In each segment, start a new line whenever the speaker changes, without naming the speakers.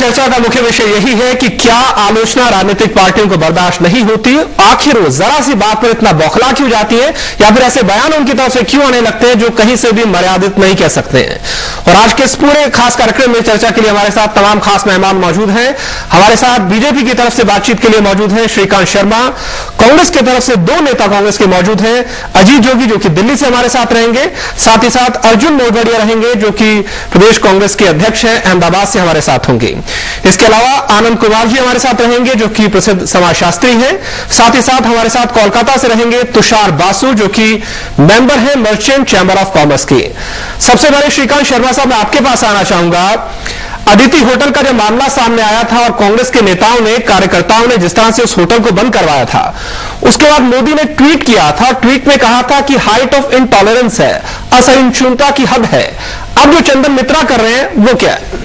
चर्चा का मुख्य विषय यही है कि क्या आलोचना राजनीतिक पार्टियों को बर्दाश्त नहीं होती, आखिर वो जरा सी बात पर इतना बौखला क्यों जाती है, या फिर ऐसे बयान उनकी तरफ से क्यों आने लगते हैं जो कहीं से भी मर्यादित नहीं कह सकते हैं। और आज के इस पूरे खास कार्यक्रम में चर्चा के लिए हमारे साथ तमाम खास मेहमान मौजूद हैं। हमारे साथ बीजेपी की तरफ से बातचीत के लिए मौजूद हैं श्रीकांत शर्मा, कांग्रेस की तरफ से दो नेता कांग्रेस के मौजूद हैं, अजीत जोगी जो कि दिल्ली से हमारे साथ रहेंगे, साथ ही साथ अर्जुन मोढवाडिया रहेंगे जो कि प्रदेश कांग्रेस के अध्यक्ष हैं, अहमदाबाद से हमारे साथ होंगे। इसके अलावा आनंद कुमार जी हमारे साथ रहेंगे जो कि प्रसिद्ध समाजशास्त्री हैं, साथ ही साथ हमारे साथ कोलकाता से रहेंगे तुषार बासु जो कि मेंबर हैं मर्चेंट चैंबर ऑफ कॉमर्स के। सबसे पहले श्रीकांत शर्मा साहब मैं आपके पास आना चाहूंगा। अदिति होटल का जब मामला सामने आया था और कांग्रेस के नेताओं ने, कार्यकर्ताओं ने जिस तरह से उस होटल को बंद करवाया था, उसके बाद मोदी ने ट्वीट किया था, ट्वीट में कहा था कि हाइट ऑफ इनटॉलरेंस है, असहिष्णुता की हद है। अब जो चंदन मित्रा कर रहे हैं वो क्या है?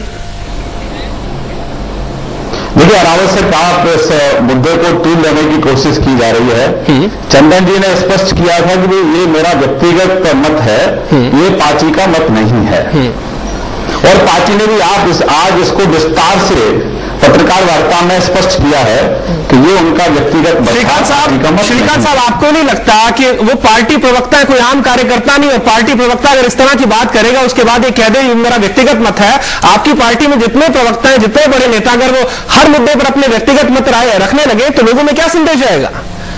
देखिए, अनावश्यक आप इस मुद्दे को तूल लेने की कोशिश की जा रही है। चंदन जी ने स्पष्ट किया था कि ये मेरा व्यक्तिगत मत है, ये पार्टी का मत नहीं है। और पार्टी ने भी आज इसको विस्तार से पत्रकार वार्ता में स्पष्ट किया है कि ये उनका व्यक्तिगत मत।
श्रीकांत साहब आपको नहीं लगता कि वो पार्टी प्रवक्ता है, कोई आम कार्यकर्ता नहीं है? पार्टी प्रवक्ता अगर इस तरह की बात करेगा उसके बाद ये कह दे ये मेरा व्यक्तिगत मत है। आपकी पार्टी में जितने प्रवक्ता हैं, जितने बड़े नेता, अगर वो हर मुद्दे पर अपने व्यक्तिगत मत रखने लगे तो लोगों में क्या संदेश जाएगा?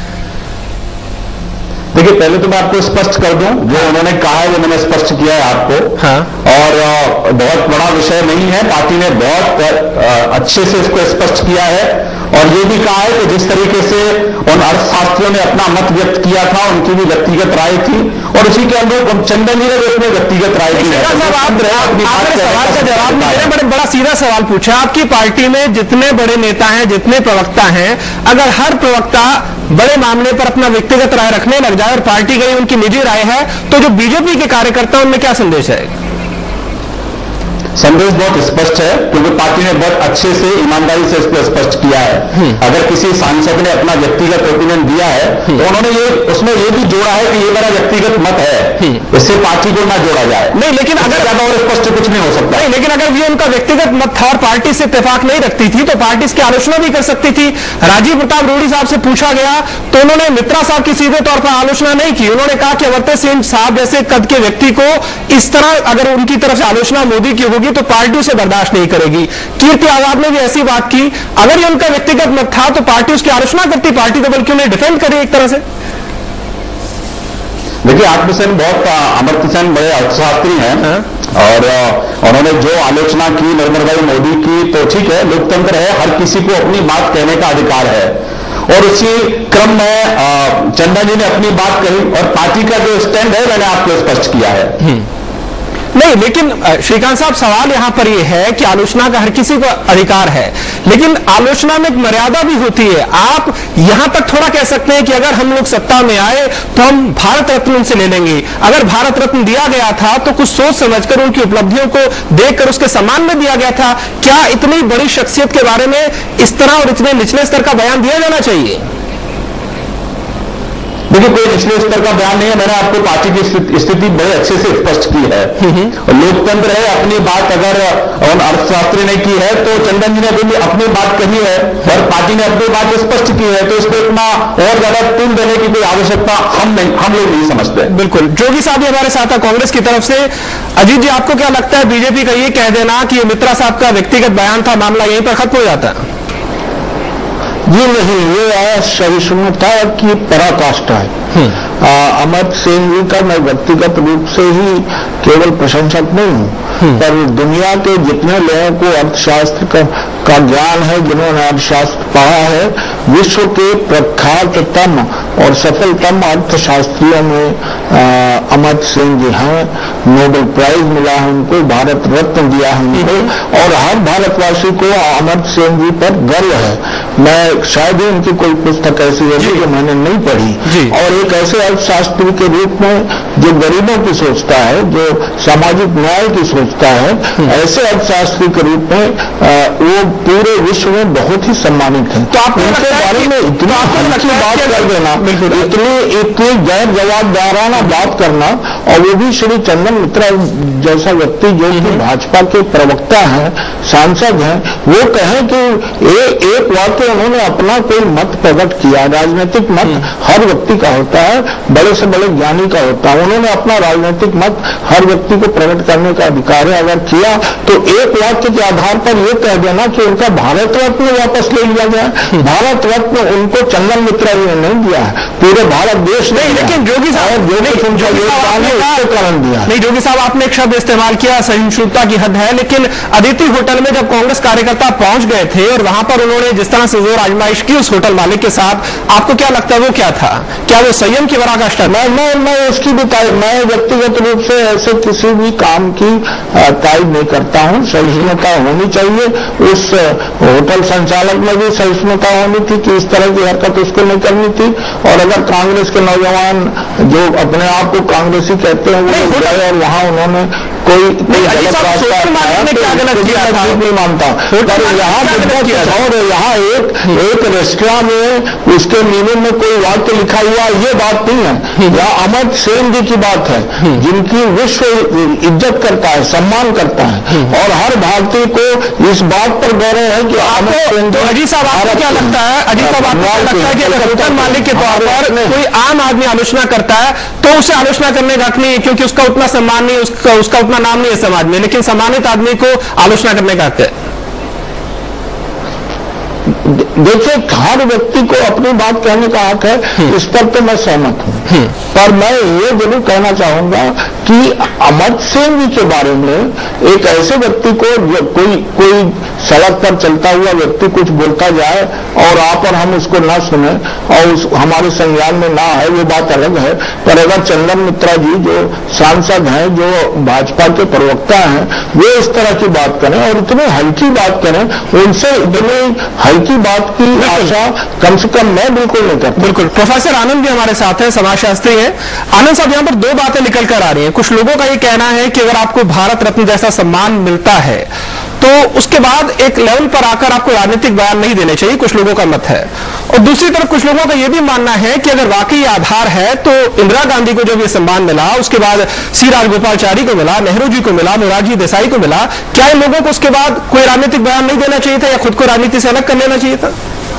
देखिए, पहले तो मैं आपको स्पष्ट कर दूं, जो उन्होंने कहा है वो मैंने स्पष्ट किया है आपको।
हाँ।
और बहुत बड़ा विषय नहीं है, पार्टी ने बहुत अच्छे से इसको स्पष्ट किया है। और ये भी कहा है कि जिस तरीके से उन अर्थशास्त्रियों ने अपना मत व्यक्त किया था, उनकी भी व्यक्तिगत राय थी और उसी के अनुरूप चंदन जी ने भी अपनी व्यक्तिगत राय दी है।
सवाल का जवाब मैंने बड़ा सीधा सवाल पूछा। आपकी पार्टी में जितने बड़े नेता हैं, जितने प्रवक्ता हैं, अगर हर प्रवक्ता बड़े मामले पर अपना व्यक्तिगत राय रखने लग जाए और पार्टी गई उनकी निजी राय है, तो जो बीजेपी के कार्यकर्ता उनमें क्या संदेश आएगा?
संदेश बहुत स्पष्ट है, क्योंकि पार्टी ने बहुत अच्छे से ईमानदारी से इसको स्पष्ट किया है। अगर किसी सांसद ने अपना व्यक्तिगत ओपिनियन दिया है तो उन्होंने उसमें ये भी जोड़ा है कि ये मेरा व्यक्तिगत मत है, इससे पार्टी को ना जोड़ा जाए।
नहीं, लेकिन अगर
ज्यादा और स्पष्ट कुछ नहीं हो सकता।
नहीं, लेकिन अगर ये उनका व्यक्तिगत मत था और पार्टी से इत्तेफाक नहीं रखती थी तो पार्टी इसकी आलोचना भी कर सकती थी। राजीव प्रताप रूडी साहब से पूछा गया तो उन्होंने मित्रा साहब की सीधे तौर पर आलोचना नहीं की। उन्होंने कहा कि अमर्त्य सेन साहब जैसे कद के व्यक्ति को इस तरह अगर उनकी तरफ से आलोचना मोदी की होगी तो पार्टी उसे बर्दाश्त नहीं करेगी। कीर्ति आजाद ने भी ऐसी बात की। अगर ये उनका व्यक्तिगत मत था तो पार्टी उसकी आलोचना करती, पार्टी तो बल्कि उन्हें डिफेंड करी एक तरह से।
देखिए, अमर्त्य सेन बड़े अर्थशास्त्री हैं और उन्होंने जो आलोचना की नरेंद्र भाई मोदी की, तो ठीक है, लोकतंत्र है, हर किसी को अपनी बात कहने का अधिकार है। और उसी क्रम में चंदन जी ने अपनी बात कही और पार्टी का जो स्टैंड है मैंने आपको स्पष्ट किया है।
नहीं, लेकिन श्रीकांत साहब सवाल यहां पर यह है कि आलोचना का हर किसी को अधिकार है, लेकिन आलोचना में एक मर्यादा भी होती है। आप यहां तक थोड़ा कह सकते हैं कि अगर हम लोग सत्ता में आए तो हम भारत रत्न उनसे ले लेंगे। अगर भारत रत्न दिया गया था तो कुछ सोच समझकर उनकी उपलब्धियों को देखकर उसके सम्मान में दिया गया था। क्या इतनी बड़ी शख्सियत के बारे में इस तरह और इतने निचले स्तर का बयान दिया जाना चाहिए?
देखिए, कोई निचले स्तर का बयान नहीं है। मैंने आपको पार्टी की स्थिति बड़े अच्छे से स्पष्ट की है। लोकतंत्र है, अपनी बात अगर उन अर्थशास्त्री ने की है तो चंदन जी ने भी अपनी बात कही है और पार्टी ने अपनी बात स्पष्ट की है, तो इसको इतना और ज्यादा तूल देने की कोई आवश्यकता हम लोग नहीं समझते।
बिल्कुल। जोगी साहब हमारे साथ है कांग्रेस की तरफ से। अजीत जी, आपको क्या लगता है बीजेपी का ये कह देना कि मित्रा साहब का व्यक्तिगत बयान था, मामला यहीं पर खत्म हो जाता है?
ये नहीं, ये सहिष्णुता की पराकाष्ठा है। अमर्त्य सेन जी का मैं व्यक्तिगत रूप से ही केवल प्रशंसक नहीं हूं, पर दुनिया के जितने लोगों को अर्थशास्त्र का ज्ञान है, जिन्होंने अर्थशास्त्र पढ़ा है, विश्व के प्रख्याततम और सफलतम अर्थशास्त्रियों में अमर्त्य सेन जी हैं। नोबेल प्राइज मिला है उनको, भारत रत्न दिया है उनको, और हर भारतवासी को अमर्त्य सेन जी पर गर्व है। मैं शायद ही उनकी कोई पुस्तक ऐसी होगी जो मैंने नहीं पढ़ी। और एक ऐसे अर्थशास्त्री के रूप में जो गरीबों की सोचता है, जो सामाजिक न्याय की सोचता है, ऐसे अर्थशास्त्री के रूप में वो पूरे विश्व में बहुत ही सम्मानित नहीं थे।
तो आपको
उनके बारे में इतनी हल्की बात कर देना, इतनी गैर जवाबदाराना बात करना, और वो भी श्री चंदन मित्रा जैसा व्यक्ति जो कि भाजपा के प्रवक्ता हैं, सांसद हैं, वो कहें कि एक वाक्य उन्होंने अपना कोई मत प्रकट किया। राजनीतिक मत हर व्यक्ति का होता है, बड़े से बड़े ज्ञानी का होता है। उन्होंने अपना राजनीतिक मत हर व्यक्ति को प्रकट करने का अधिकार है। अगर किया तो एक वाक्य के आधार पर यह कह देना कि उनका भारत रत्न वापस ले लिया गया। भारत रत्न उनको चंदन मित्रा जी ने नहीं दिया है, पूरे भारत देश ने।
लेकिन योगी साहब
कारण दिया
नहीं। योगी साहब, आपने एक शब्द इस्तेमाल किया, सहिष्णुता की हद है, लेकिन अदिति होटल में जब कांग्रेस कार्यकर्ता पहुंच गए थे और वहां पर उन्होंने जिस तरह से जोर आजमाइश की उस होटल मालिक के साथ, आपको क्या लगता है वो क्या था? क्या वो संयम की पराकाष्ठा?
मैं उसकी भी मैं व्यक्तिगत रूप से ऐसे किसी भी काम की तारीफ नहीं करता हूं। सहिष्णुता होनी चाहिए। उस होटल संचालक में भी सहिष्णुता होनी थी कि इस तरह की हरकत उसको नहीं करनी थी। और अगर कांग्रेस के नौजवान जो अपने आप को कांग्रेसी कहते हैं वो गए और वहां उन्होंने कोई गलत रास्ता नहीं मानता। पर यहाँ और यहाँ एक रेस्टोरेंट में उसके मीनू में कोई वाक्य लिखा हुआ, ये बात नहीं है। यहाँ अमर सेन जी की बात है, जिनकी विश्व इज्जत करता है, सम्मान करता है, और हर भारतीय को इस बात पर गौरव है कि अमर सेन।
तो अजीत साहब, आपको क्या लगता है? अजीत साहब, आपको क्या लगता है कि अगर होटल मालिक के तौर पर कोई आम आदमी आलोचना करता है तो उसे आलोचना करने का हक नहीं है, क्योंकि उसका उतना सम्मान नहीं, उसका उतना नाम नहीं है समाज में, लेकिन सम्मानित आदमी को आलोचना करने का हक है?
देखिए, हर व्यक्ति को अपनी बात कहने का हक है, इस पर तो मैं सहमत हूं। पर मैं ये जरूर कहना चाहूंगा कि अमर सेन जी के बारे में एक ऐसे व्यक्ति को, कोई सड़क पर चलता हुआ व्यक्ति कुछ बोलता जाए और आप और हम उसको ना सुने और हमारे संज्ञान में ना आए, वो बात अलग है। पर अगर चंदन मित्रा जी जो सांसद हैं, जो भाजपा के प्रवक्ता हैं, वो इस तरह की बात करें और इतनी हल्की बात करें, उनसे इतनी हल्की बात की आशा कम से कम मैं बिल्कुल नहीं करता।
बिल्कुल। प्रोफेसर आनंद भी हमारे साथ हैं, समाजशास्त्री हैं। आनंद साहब, यहां पर दो बातें निकल कर आ रही हैं। कुछ लोगों का ये कहना है कि अगर आपको भारत रत्न जैसा सम्मान मिलता है तो उसके बाद एक लेवल पर आकर आपको राजनीतिक बयान नहीं देने चाहिए, कुछ लोगों का मत है। और दूसरी तरफ कुछ लोगों का यह भी मानना है कि अगर वाकई आधार है तो इंदिरा गांधी को जब यह सम्मान मिला, उसके बाद सी राजगोपालचारी को मिला, नेहरू जी को मिला, मोरारजी देसाई को मिला, क्या इन लोगों को उसके बाद कोई राजनीतिक बयान नहीं देना चाहिए था या खुद को राजनीति से अलग कर लेना चाहिए था?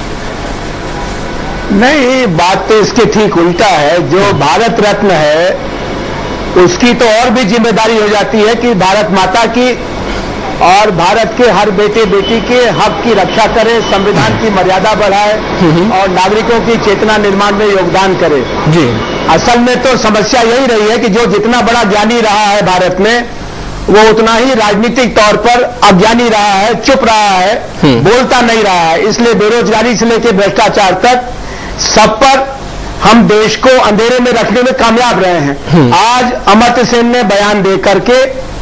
नहीं, बात तो इसके ठीक उल्टा है। जो भारत रत्न है उसकी तो और भी जिम्मेदारी हो जाती है कि भारत माता की और भारत के हर बेटे बेटी के हक की रक्षा करे, संविधान की मर्यादा बढ़ाए और नागरिकों की चेतना निर्माण में योगदान करे।
जी,
असल में तो समस्या यही रही है कि जो जितना बड़ा ज्ञानी रहा है भारत में, वो उतना ही राजनीतिक तौर पर अज्ञानी रहा है, चुप रहा है, बोलता नहीं रहा है। इसलिए बेरोजगारी से लेकर भ्रष्टाचार तक सब पर हम देश को अंधेरे में रखने में कामयाब रहे हैं। आज अमर्त्य सेन ने बयान दे करके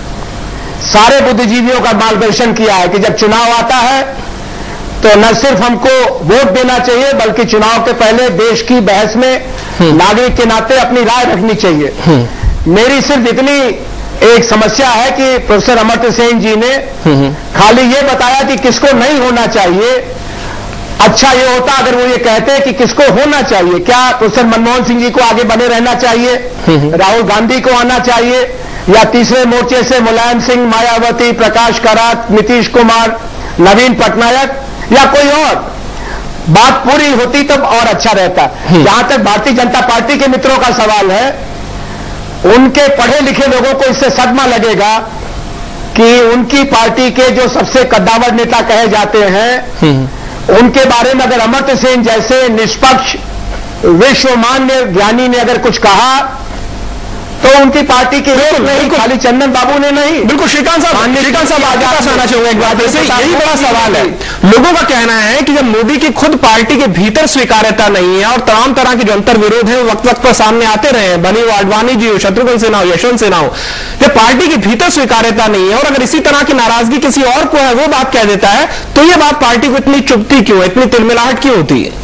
सारे बुद्धिजीवियों का मार्गदर्शन किया है कि जब चुनाव आता है तो न सिर्फ हमको वोट देना चाहिए, बल्कि चुनाव के पहले देश की बहस में नागरिक के नाते अपनी राय रखनी चाहिए। मेरी सिर्फ इतनी एक समस्या है कि प्रोफेसर अमर्त्य सेन जी ने खाली ये बताया कि किसको नहीं होना चाहिए। अच्छा ये होता अगर वो ये कहते कि किसको होना चाहिए। क्या प्रोफेसर मनमोहन सिंह जी को आगे बने रहना चाहिए, राहुल गांधी को आना चाहिए, या तीसरे मोर्चे से मुलायम सिंह, मायावती, प्रकाश करात, नीतीश कुमार, नवीन पटनायक या कोई और? बात पूरी होती तब और अच्छा रहता। जहां तक भारतीय जनता पार्टी के मित्रों का सवाल है, उनके पढ़े लिखे लोगों को इससे सदमा लगेगा कि उनकी पार्टी के जो सबसे कद्दावर नेता कहे जाते हैं, उनके बारे में अगर अमर्त्य सेन जैसे निष्पक्ष विश्वमान्य ज्ञानी ने अगर कुछ कहा तो उनकी पार्टी के लोग नहीं, खाली चंदन बाबू ने नहीं।
बिल्कुल। श्रीकांत साहब आगे पास आना चाहूंगा एक बात, जैसे यही बड़ा सवाल है। लोगों का कहना है कि जब मोदी की खुद पार्टी के भीतर स्वीकार्यता नहीं है और तमाम तरह के जो अंतर विरोध है वक्त वक्त पर सामने आते रहे हैं, भले वो आडवाणी जी हो, शत्रुघ्न सिन्हा हो, यशवंत सिन्हा हो, जब पार्टी के भीतर स्वीकार्यता नहीं है और अगर इसी तरह की नाराजगी किसी और को है वो बात कह देता है, तो ये बात पार्टी को इतनी चुभती क्यों है, इतनी तिलमिलाहट क्यों होती है?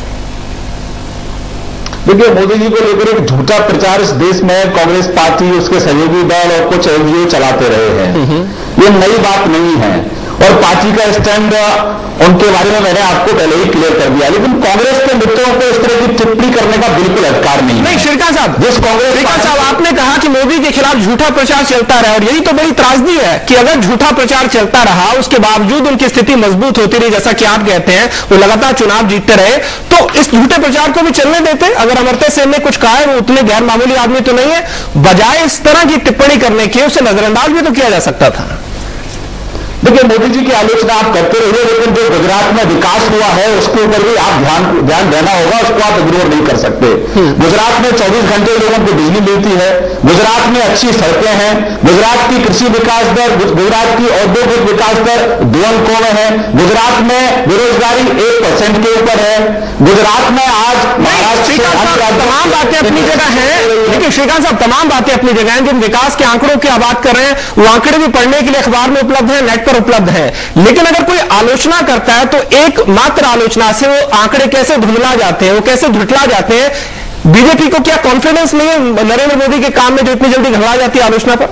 देखिए, मोदी जी को लेकर एक झूठा प्रचार इस देश में कांग्रेस पार्टी, उसके सहयोगी दल और कुछ एनजीओ चलाते रहे हैं। ये नई बात नहीं है। और पार्टी का स्टैंड उनके बारे में मैंने आपको पहले ही क्लियर कर दिया। लेकिन कांग्रेस के मित्रों को इस तरह की टिप्पणी करने का बिल्कुल अधिकार नहीं।
श्रीकांत साहब,
जिस कांग्रेस
श्रीकांत साहब, आपने कहा कि मोदी के खिलाफ झूठा प्रचार चलता रहा, और यही तो बड़ी त्रासदी है कि अगर झूठा प्रचार चलता रहा, उसके बावजूद उनकी स्थिति मजबूत होती रही, जैसा कि आप कहते हैं, वो लगातार चुनाव जीतते रहे, तो इस झूठे प्रचार को भी चलने देते। अगर अमर्त्य सेन ने कुछ कहा है, वो उतने गैर मामूली आदमी तो नहीं है, बजाय इस तरह की टिप्पणी करने के उसे नजरअंदाज भी तो किया जा सकता था।
देखिए, मोदी जी की आलोचना आप करते रहिए, लेकिन जो गुजरात में विकास हुआ है उसके ऊपर भी आप ध्यान देना होगा, उसको आप इग्नोर नहीं कर सकते। गुजरात में 24 घंटे लोगों को बिजली मिलती है, गुजरात में अच्छी सड़कें हैं, गुजरात की कृषि विकास दर, गुजरात की औद्योगिक विकास दर 2 अंकों में है, गुजरात में बेरोजगारी 1% के ऊपर है, गुजरात में आज
तमाम बातें अपनी जगह हैं। लेकिन श्रीकांत साहब, तमाम बातें अपनी जगह हैं। जिन विकास के आंकड़ों की आप बात कर रहे हैं, वो आंकड़े भी पढ़ने के लिए अखबार में उपलब्ध है, नेट पर उपलब्ध है। लेकिन अगर कोई आलोचना करता है तो एक मात्र आलोचना से वो आंकड़े कैसे धुंधला जाते हैं, वो कैसे धुटला जाते हैं। बीजेपी को क्या कॉन्फिडेंस नहीं है नरेंद्र मोदी के काम में, जो इतनी जल्दी घबरा जाती है आलोचना पर?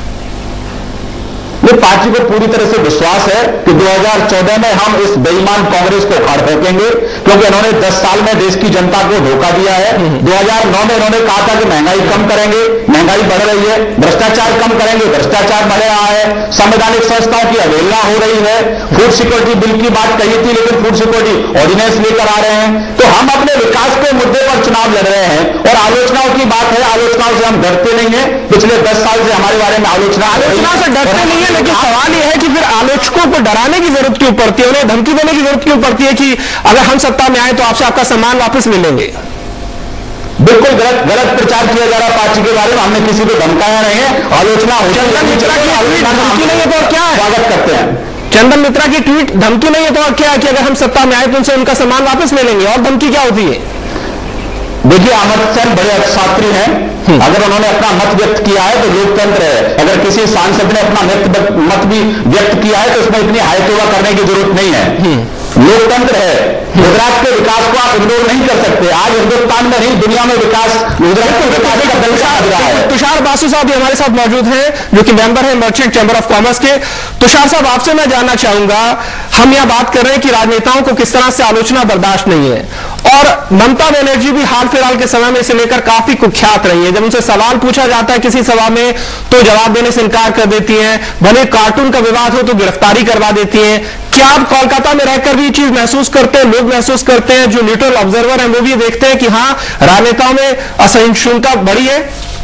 ये पार्टी को पूरी तरह से विश्वास है कि 2014 में हम इस बेईमान कांग्रेस को उखाड़ फेंकेंगे, क्योंकि इन्होंने 10 साल में देश की जनता को धोखा दिया है। 2009 में इन्होंने कहा था कि महंगाई कम करेंगे, महंगाई बढ़ रही है, भ्रष्टाचार कम करेंगे, भ्रष्टाचार बढ़ रहा है, संवैधानिक संस्थाओं की अवहेलना हो रही है, फूड सिक्योरिटी बिल की बात कही थी, लेकिन फूड सिक्योरिटी ऑर्डिनेंस लेकर आ रहे हैं। तो हम अपने विकास के मुद्दे पर चुनाव लड़ रहे हैं, और आलोचनाओं की बात है, आलोचनाओं से हम डरते नहीं है। पिछले 10 साल से हमारे बारे में आलोचना
से डरते नहीं है, लेकिन सवाल यह है कि फिर आलोचकों को डराने की जरूरत क्यों पड़ती है, उन्हें धमकी देने की जरूरत क्यों पड़ती है कि अगर हम सत्ता में आए तो आपसे आपका सम्मान वापस मिलेंगे?
बिल्कुल गलत प्रचार किया जा रहा पार्टी के बारे में। हमने किसी को धमकाया नहीं है, आलोचना हो
धमकी नहीं है तो क्या है?
स्वागत करते हैं।
चंदन मित्रा की ट्वीट धमकी नहीं है तो क्या है कि अगर हम सत्ता में आए तो उनसे उनका सम्मान वापस मिलेंगे, और धमकी क्या होती है?
देखिए, अमर्त्य सेन बड़े अर्थशास्त्री हैं, अगर उन्होंने अपना मत व्यक्त किया है तो लोकतंत्र है। अगर किसी सांसद ने अपना मत भी व्यक्त किया है तो उसमें इतनी हाईतोबा करने की जरूरत नहीं है, लोकतंत्र है। गुजरात के विकास को आप इग्नोर नहीं कर सकते। आज हिंदुस्तान में नहीं, दुनिया में विकास गुजरात के विकास का दर्जा है।
तुषार बासु साहब भी हमारे साथ मौजूद हैं, जो कि मेंबर हैं मर्चेंट चैंबर ऑफ कॉमर्स के। तुषार साहब, आपसे मैं जानना चाहूंगा, हम यह बात कर रहे हैं कि राजनेताओं को किस तरह से आलोचना बर्दाश्त नहीं है, और ममता बनर्जी भी हाल फिलहाल के समय में इसे लेकर काफी कुख्यात रही है। जब उनसे सवाल पूछा जाता है किसी सभा में तो जवाब देने से इनकार कर देती हैं, भले कार्टून का विवाद हो तो गिरफ्तारी करवा देती हैं। क्या आप कोलकाता में रहकर भी ये चीज महसूस करते हैं, लोग महसूस करते हैं, जो न्यूट्रल ऑब्जर्वर हैं वो भी देखते हैं कि हाँ, राजनेताओं में असहिष्णुता बढ़ी है?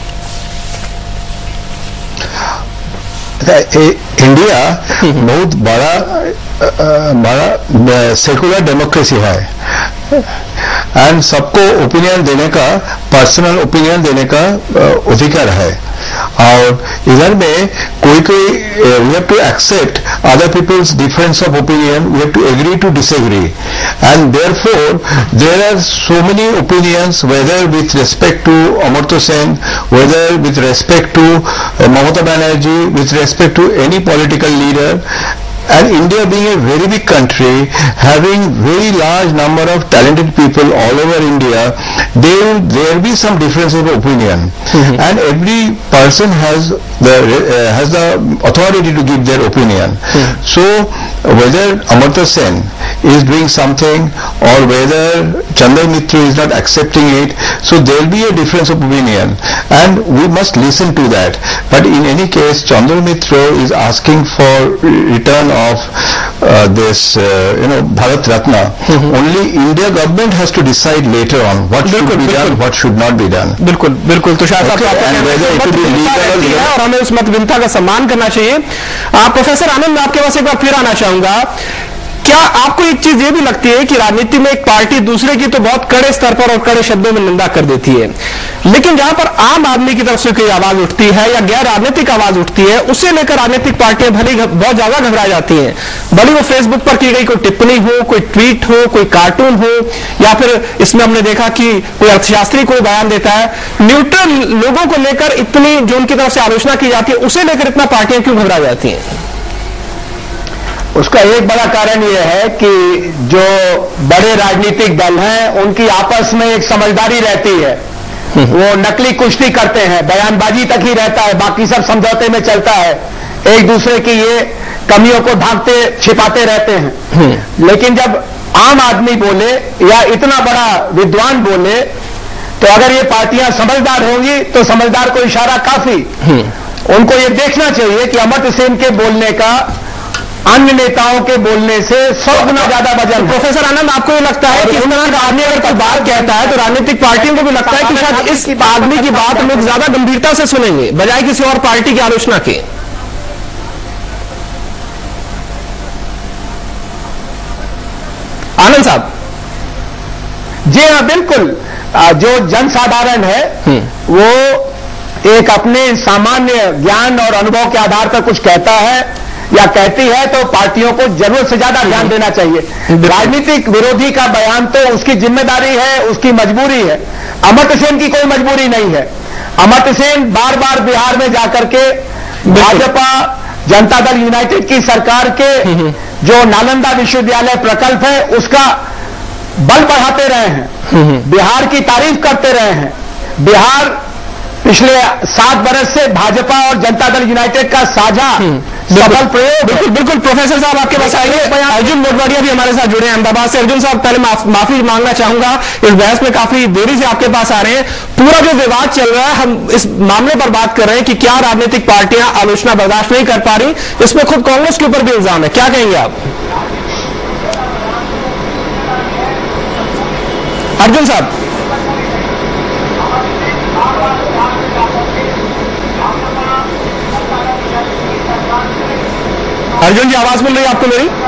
इंडिया बहुत बड़ा सेकुलर डेमोक्रेसी है, एंड सबको ओपिनियन देने का, पर्सनल ओपिनियन देने का अधिकार है। और इधर में कोई we have to accept other people's difference of opinion, we have to agree to disagree, and therefore there are so many opinions, whether with respect to Amartya Sen, whether with respect to Mamata Banerjee, with respect to any political leader. And India being a very big country, having very large number of talented people all over India, there will be some difference of opinion, and every person has the authority to give their opinion. So whether Amartya Sen is doing something or whether Chandan Mitra is not accepting it, so there will be a difference of opinion, and we must listen to that. But in any case, Chandan Mitra is asking for return of this Bharat Ratna. Only India government has to decide later on what should be done, what should not be done.
बिल्कुल बिल्कुल तुषार साहब, और हमें उस मतभिन्नता का सम्मान करना चाहिए। प्रोफेसर आनंद, मैं आपके पास एक बार फिर आना चाहूंगा। क्या आपको एक चीज ये भी लगती है कि राजनीति में एक पार्टी दूसरे की तो बहुत कड़े स्तर पर और कड़े शब्दों में निंदा कर देती है, लेकिन जहां पर आम आदमी की तरफ से कोई आवाज उठती है या गैर राजनीतिक आवाज उठती है, उसे लेकर राजनीतिक पार्टियां भले बहुत ज्यादा घबरा जाती हैं, भले वो फेसबुक पर की गई कोई टिप्पणी हो, कोई ट्वीट हो, कोई कार्टून हो, या फिर इसमें हमने देखा कि कोई अर्थशास्त्री कोई बयान देता है, न्यूट्रल लोगों को लेकर इतनी जो उनकी तरफ से आलोचना की जाती है, उसे लेकर इतना पार्टियां क्यों घबरा जाती हैं?
उसका एक बड़ा कारण यह है कि जो बड़े राजनीतिक दल हैं उनकी आपस में एक समझदारी रहती है। वो नकली कुश्ती करते हैं, बयानबाजी तक ही रहता है, बाकी सब समझौते में चलता है। एक दूसरे की ये कमियों को ढांकते छिपाते रहते हैं। लेकिन जब आम आदमी बोले या इतना बड़ा विद्वान बोले, तो अगर ये पार्टियां समझदार होंगी तो समझदार को इशारा काफी। उनको ये देखना चाहिए कि अमर्त्य सेन के बोलने का अन्य नेताओं के बोलने से 100 गुना ज्यादा वजन है।
प्रोफेसर आनंद, आपको ये लगता है कि इस तरह का आदमी अगर कोई बात कहता है तो राजनीतिक पार्टियों को भी लगता है कि शायद इस आदमी की बात लोग ज्यादा गंभीरता से सुनेंगे बजाय किसी और पार्टी की आलोचना के? आनंद साहब।
जी हाँ, बिल्कुल। जो जनसाधारण है वो एक अपने सामान्य ज्ञान और अनुभव के आधार पर कुछ कहता है या कहती है, तो पार्टियों को जरूरत से ज्यादा ध्यान देना चाहिए। राजनीतिक विरोधी का बयान तो उसकी जिम्मेदारी है, उसकी मजबूरी है। अमर्त्य सेन की कोई मजबूरी नहीं है। अमर्त्य सेन बार बार बिहार में जाकर के भाजपा जनता दल यूनाइटेड की सरकार के जो नालंदा विश्वविद्यालय प्रकल्प है उसका बल बढ़ाते रहे हैं, बिहार की तारीफ करते रहे हैं। बिहार पिछले 7 बरस से भाजपा और जनता दल यूनाइटेड का साझा सफल प्रयोग।
बिल्कुल बिल्कुल। प्रोफेसर साहब आपके पास आएंगे। अर्जुन मोटवाडिया भी हमारे साथ जुड़े हैं अहमदाबाद से। अर्जुन साहब, पहले माफी मांगना चाहूंगा, इस बहस में काफी देरी से आपके पास आ रहे हैं। पूरा जो विवाद चल रहा है, हम इस मामले पर बात कर रहे हैं कि क्या राजनीतिक पार्टियां आलोचना बर्दाश्त नहीं कर पा रही। इसमें खुद कांग्रेस के ऊपर भी इल्जाम है, क्या कहेंगे आप? अर्जुन साहब। अर्जुन जी, आवाज मिल रही है आपको मेरी?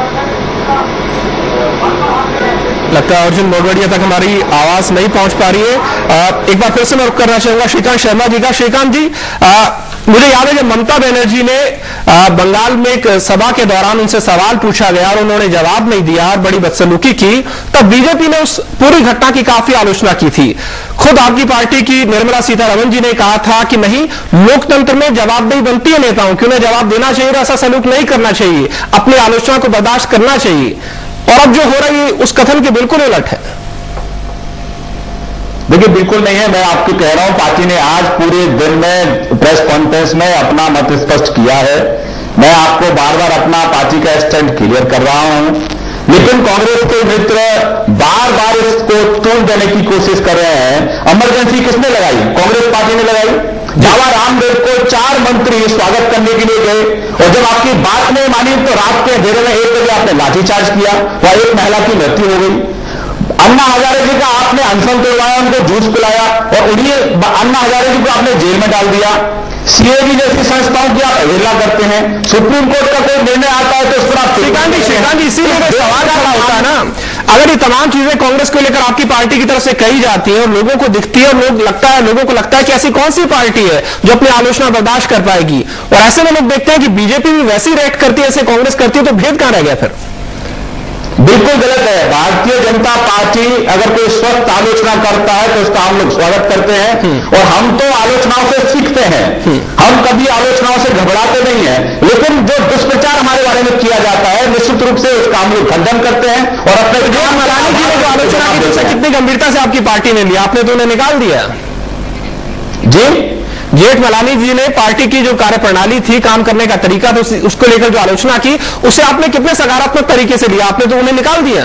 लगता है अर्जुन मोटवाडिया तक हमारी आवाज नहीं पहुंच पा रही है। एक बार फिर से मैं रुक करना चाहूंगा श्रीकांत शर्मा जी का। श्रीकांत जी, मुझे याद है जब ममता बनर्जी ने बंगाल में एक सभा के दौरान उनसे सवाल पूछा गया और उन्होंने जवाब नहीं दिया और बड़ी बदसलूकी की, तब बीजेपी ने उस पूरी घटना की काफी आलोचना की थी। खुद आपकी पार्टी की निर्मला सीतारमण जी ने कहा था कि नहीं, लोकतंत्र में जवाबदेही बनती है नेताओं की, उन्हें जवाब देना चाहिए, ऐसा सलूक नहीं करना चाहिए, अपनी आलोचना को बर्दाश्त करना चाहिए। और अब जो हो रहा है उस कथन के बिल्कुल उलट है।
देखिए, बिल्कुल नहीं है। मैं आपको कह रहा हूं, पार्टी ने आज पूरे दिन में प्रेस कॉन्फ्रेंस में अपना मत स्पष्ट किया है। मैं आपको बार बार अपना पार्टी का स्टैंड क्लियर कर रहा हूं, लेकिन कांग्रेस के मित्र बार बार इसको तोड़ देने की कोशिश कर रहे हैं। इमरजेंसी किसने लगाई? कांग्रेस पार्टी ने लगाई। बाबा रामदेव को 4 मंत्री स्वागत करने के लिए गए और जब आपकी बात नहीं मानी तो रात के अंधेरे में 1 बजे आपने लाठीचार्ज किया, वह एक महिला की मृत्यु हो गई। अन्ना हजारे जी का आपने अनशन तोड़वाया, उनको जूस पिलाया और उन्हीं अन्ना हजारे जी को आपने जेल में डाल दिया। सीएबी जैसी संस्थाओं की आप अवहेलना करते हैं। सुप्रीम कोर्ट का कोई निर्णय आता है तो उस पर आप
श्रीकांत जी, इसीलिए सवाल खड़ा होता है ना, अगर ये तमाम चीजें कांग्रेस को लेकर आपकी पार्टी की तरफ से कही जाती है और लोगों को दिखती है और लोगों को लगता है कि ऐसी कौन सी पार्टी है जो अपनी आलोचना बर्दाश्त कर पाएगी, और ऐसे में लोग देखते हैं कि बीजेपी भी वैसी रिएक्ट करती है जैसे कांग्रेस करती है, तो भेद कहां रह गया फिर?
बिल्कुल गलत है। भारतीय जनता पार्टी अगर कोई स्वस्थ आलोचना करता है तो उसका हम लोग स्वागत करते हैं और हम तो आलोचनाओं से सीखते हैं। हम कभी आलोचनाओं से घबराते नहीं हैं, लेकिन जो दुष्प्रचार हमारे बारे में किया जाता है निश्चित रूप से उसका हम लोग खंडन करते हैं। और अपने
जेठ मलानी जी ने जो आलोचना की उससे कितनी गंभीरता से आपकी पार्टी ने लिया? आपने तो उन्हें निकाल दिया
जी।
जेठ मलानी जी ने पार्टी की जो कार्यप्रणाली थी, काम करने का तरीका था, उसको लेकर जो आलोचना की, उसे आपने कितने सकारात्मक तरीके से लिया? आपने तो उन्हें निकाल दिया।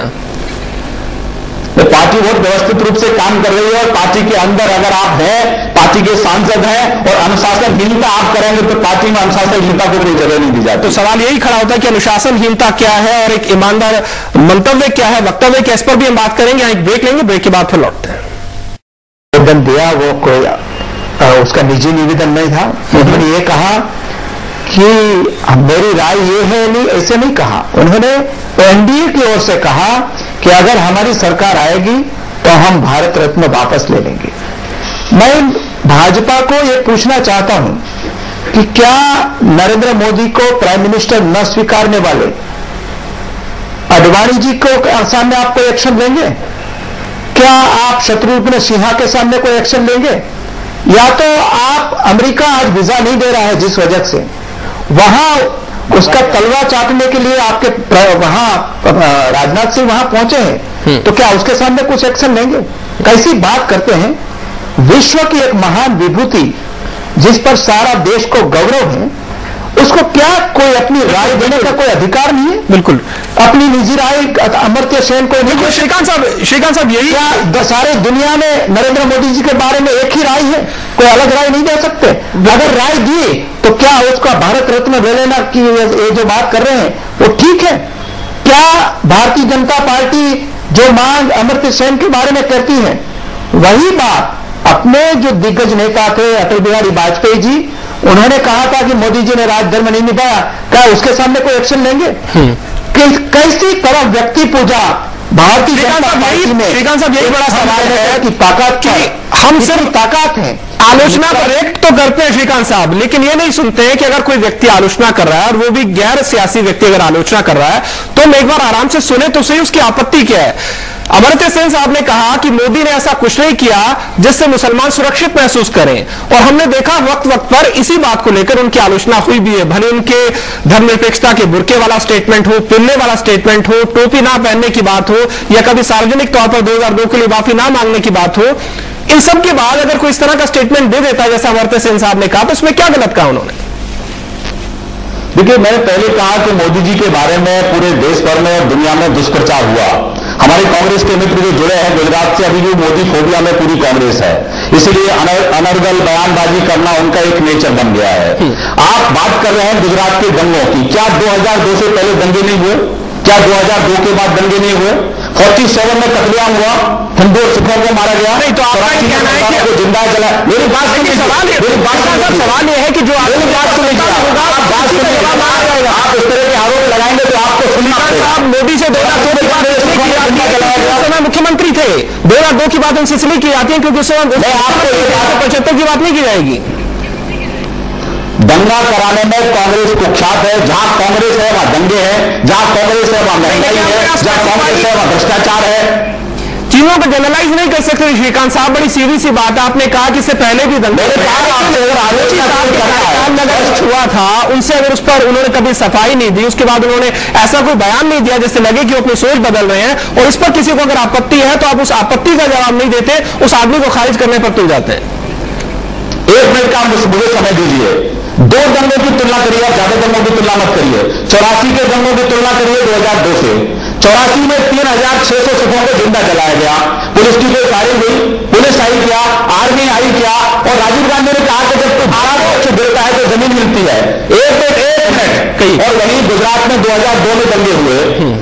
तो पार्टी बहुत व्यवस्थित रूप से काम कर रही है और पार्टी के अंदर अगर आप हैं, पार्टी के सांसद हैं और अनुशासनहीनता आप करेंगे तो पार्टी में अनुशासनहीनता को कोई जगह नहीं दी जाती।
तो सवाल यही खड़ा होता है कि अनुशासनहीनता क्या है और एक ईमानदार मंतव्य क्या है, वक्तव्य क्या, इस पर भी हम बात करेंगे। एक ब्रेक लेंगे, ब्रेक के बाद फिर लौटते हैं।
निवेदन दिया वो कोई उसका निजी निवेदन नहीं था। उन्होंने ये कहा कि मेरी राय ये है, नहीं ऐसे नहीं कहा। उन्होंने एनडीए की ओर से कहा कि अगर हमारी सरकार आएगी तो हम भारत रत्न वापस ले लेंगे। मैं भाजपा को ये पूछना चाहता हूं कि क्या नरेंद्र मोदी को प्राइम मिनिस्टर न स्वीकारने वाले आडवाणी जी को सामने आप कोई एक्शन लेंगे? क्या आप शत्रुघ्न सिन्हा के सामने कोई एक्शन लेंगे? या तो आप अमेरिका आज वीजा नहीं दे रहा है जिस वजह से, वहां उसका तलवा चाटने के लिए आपके वहां राजनाथ सिंह वहां पहुंचे हैं, तो क्या उसके सामने कुछ एक्शन लेंगे? कैसी बात करते हैं। विश्व की एक महान विभूति जिस पर सारा देश को गौरव है, उसको क्या कोई अपनी राय देने का कोई अधिकार नहीं है?
बिल्कुल,
अपनी निजी राय अमर्त्य सेन को नहीं।
श्रीकांत साहब यही
क्या सारे दुनिया में नरेंद्र मोदी जी के बारे में एक ही राय है? कोई अलग राय नहीं दे सकते? अगर राय दी तो क्या उसका भारत रत्न ले लेना की ये जो बात कर रहे हैं वो ठीक है? क्या भारतीय जनता पार्टी जो मांग अमर्त्य सेन के बारे में करती है वही बात अपने जो दिग्गज नेता थे अटल बिहारी वाजपेयी जी, उन्होंने कहा था कि मोदी जी ने राजधर्म नहीं निभाया, क्या उसके सामने कोई एक्शन लेंगे? कैसी तरह व्यक्ति पूजा भारतीय जनता पार्टी में?
श्रीकांत साहब यही बड़ा सवाल है
कि ताकत की
हम सिर्फ
ताकत है।
आलोचना करेक्ट तो करते हैं श्रीकांत साहब, लेकिन ये नहीं सुनते हैं कि अगर कोई व्यक्ति आलोचना कर रहा है और वो भी गैर सियासी व्यक्ति अगर आलोचना कर रहा है तो हम एक बार आराम से सुने तो सही उसकी आपत्ति क्या है। अमर्त्य सेन साहब ने कहा कि मोदी ने ऐसा कुछ नहीं किया जिससे मुसलमान सुरक्षित महसूस करें, और हमने देखा वक्त वक्त पर इसी बात को लेकर उनकी आलोचना हुई भी है। भले उनके धर्मनिरपेक्षता के बुर्के वाला स्टेटमेंट हो, पिल्ले वाला स्टेटमेंट हो, टोपी ना पहनने की बात हो, या कभी सार्वजनिक तौर पर 2002 के लिए माफी ना मांगने की बात हो, इन सब के बाद अगर कोई इस तरह का स्टेटमेंट दे देता है जैसा अमर्त्य सेन साहब ने कहा, तो इसमें क्या गलत कहा उन्होंने?
देखिए, मैंने पहले कहा कि मोदी जी के बारे में पूरे देश भर में और दुनिया में दुष्प्रचार हुआ। हमारे कांग्रेस के मित्र जो जुड़े हैं गुजरात से, अभी जो मोदी फोबिया में पूरी कांग्रेस है, इसलिए अनर्गल बयानबाजी करना उनका एक नेचर बन गया है। आप बात कर रहे हैं गुजरात के दंगों की, क्या 2002 से पहले दंगे नहीं हुए? क्या 2002 के बाद दंगे नहीं हुए? 47 में कत्लेआम हुआ, हिंदू और सिखों को मारा गया।
नहीं तो आपका कहना है कि
जिंदा जला। मेरी बात सुनिए,
सवाल ये है कि जो
मेरी बात सुनिए, आप इस तरह के आरोप लगाएंगे तो आपको सुनना पड़ेगा।
आप मोदी से 2002 की बात उस समय मुख्यमंत्री थे, 2002 की बात उनसे इसलिए की जाती है क्योंकि उस समय आपको 75 की बात नहीं की जाएगी।
दंगा कराने में कांग्रेस कुख्यात है। जहां कांग्रेस है वहां दंगे हैं, जहां कांग्रेस है वहां महंगाई है, जहां कांग्रेस है वहां भ्रष्टाचार है।
चीजों को जनरलाइज नहीं कर सकते श्रीकांत साहब, बड़ी सीधी सी बात है। आपने कहा कि इससे पहले भी दंगे हुआ था, उनसे अगर उस पर उन्होंने कभी सफाई नहीं दी, उसके बाद उन्होंने ऐसा कोई बयान नहीं दिया जिससे लगे कि वो अपनी सोच बदल रहे हैं, और इस पर किसी को अगर आपत्ति है तो आप उस आपत्ति का जवाब नहीं देते, उस आदमी को खारिज करने पर तुल जाते हैं।
एक मिनट का मुझे समय दीजिए। 2 दंगों की तुलना करिए, ज्यादा दंगों की तुलना मत करिए। 84 के दंगों की तुलना करिए 2002 से। 84 में 3600 सिखों को जिंदा जलाया गया, पुलिस की कोई फायरिंग हुई, पुलिस आई क्या, आर्मी आई क्या, और राजीव गांधी ने कहा कि जब तुम्हारा पक्ष देता है तो जमीन मिलती है। एक मिनट कही। और वहीं गुजरात में 2002 में दंगे हुए,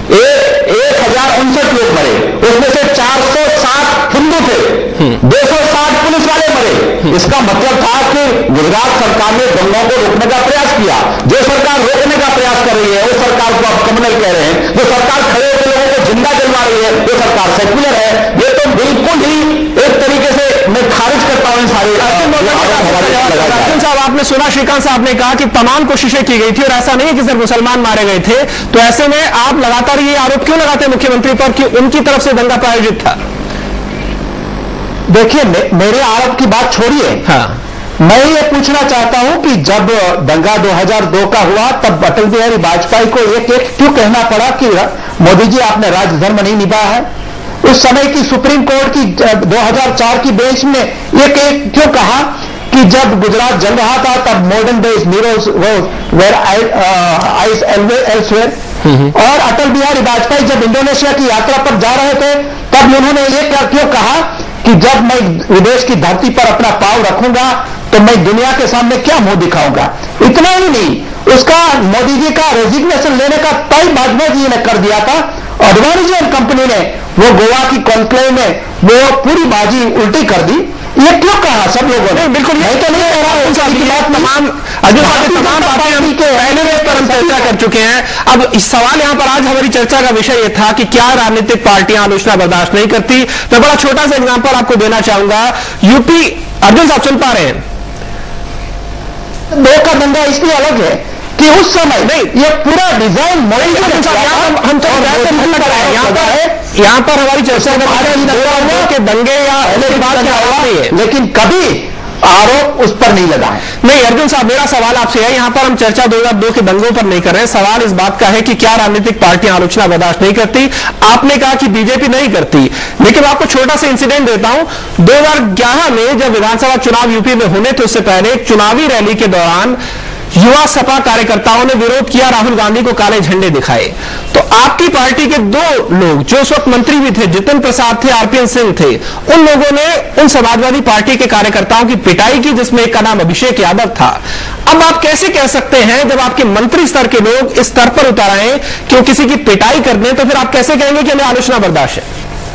1059 लोग मरे, उसमें से 460 हिंदू थे, 260 पुलिस वाले मरे। इसका मतलब था कि गुजरात सरकार ने दंगों को रोकने का प्रयास किया। जो सरकार रोकने का प्रयास कर रही है वो सरकार को आप कम्युनल कह रहे हैं, जो सरकार खड़े होकर लोगों को जिंदा जलवा रही है वो सरकार सेक्युलर है। ये तो बिल्कुल ही एक तरीके से मैं खारिज करता हूं सारे।
साहब, आपने सुना श्रीकांत साहब ने कहा कि तमाम कोशिशें की गई थी और ऐसा नहीं है कि सिर्फ मुसलमान मारे गए थे, तो ऐसे में आप लगातार ये आरोप क्यों लगाते हैं मुख्यमंत्री पर कि उनकी तरफ से दंगा प्रायोजित था?
देखिए, मेरे आरोप की बात छोड़िए।
हाँ,
मैं ये पूछना चाहता हूं कि जब दंगा 2002 का हुआ तब अटल बिहारी वाजपेयी को एक क्यों कहना पड़ा कि मोदी जी आपने राजधर्म नहीं निभाया है? उस समय की सुप्रीम कोर्ट की 2004 की बेंच ने एक क्यों कहा कि जब गुजरात जल रहा था तब modern days mirrors where eyes elsewhere, और अटल बिहारी वाजपेयी जब इंडोनेशिया की यात्रा पर जा रहे थे तब उन्होंने ये क्यों कहा कि जब मैं विदेश की धरती पर अपना पांव रखूंगा तो मैं दुनिया के सामने क्या मुंह दिखाऊंगा? इतना ही नहीं, उसका मोदी जी का रेजिग्नेशन लेने का तय वाजपेयी जी ने कर दिया था। अडवाणी जी एंड कंपनी ने वो गोवा की कॉन्क्लेव में वो पूरी बाजी उल्टी कर दी। ये क्यों कहा सब लोगों ने?
बिल्कुल मैं तो नहीं कह रहा हूं, तमाम बातें हम पहले पर हम चर्चा कर चुके हैं। अब इस सवाल यहां पर आज हमारी चर्चा का विषय यह था कि क्या राजनीतिक पार्टियां आलोचना बर्दाश्त नहीं करती। मैं बड़ा छोटा सा एग्जांपल आपको देना चाहूंगा। यूपी, अर्जुन साहब सुन पा रहे हैं?
2 का दंगा इसलिए अलग है कि उस समय नहीं, ये पूरा डिजाइन
यहां पर हमारी चर्चा के दंगे या बात क्या हो रही है,
लेकिन कभी आरोप उस पर नहीं लगा है।
नहीं अर्जुन साहब, मेरा सवाल आपसे है, यहां पर हम चर्चा 2002 के दंगों पर नहीं कर रहे हैं। सवाल इस बात का है कि क्या राजनीतिक पार्टियां आलोचना बर्दाश्त नहीं करती? आपने कहा कि बीजेपी नहीं करती, लेकिन आपको छोटा सा इंसिडेंट देता हूं। 2011 में जब विधानसभा चुनाव यूपी में होने थे उससे पहले एक चुनावी रैली के दौरान युवा सपा कार्यकर्ताओं ने विरोध किया, राहुल गांधी को काले झंडे दिखाए। तो आपकी पार्टी के दो लोग जो उस वक्त मंत्री भी थे, जितिन प्रसाद थे, आरपीएन सिंह थे, उन लोगों ने उन समाजवादी पार्टी के कार्यकर्ताओं की पिटाई की, जिसमें एक का नाम अभिषेक यादव था। अब आप कैसे कह सकते हैं, जब आपके मंत्री स्तर के लोग इस स्तर पर उतर आए कि वो किसी की पिटाई कर दें, तो फिर आप कैसे कहेंगे कि हमें आलोचना बर्दाश्त है?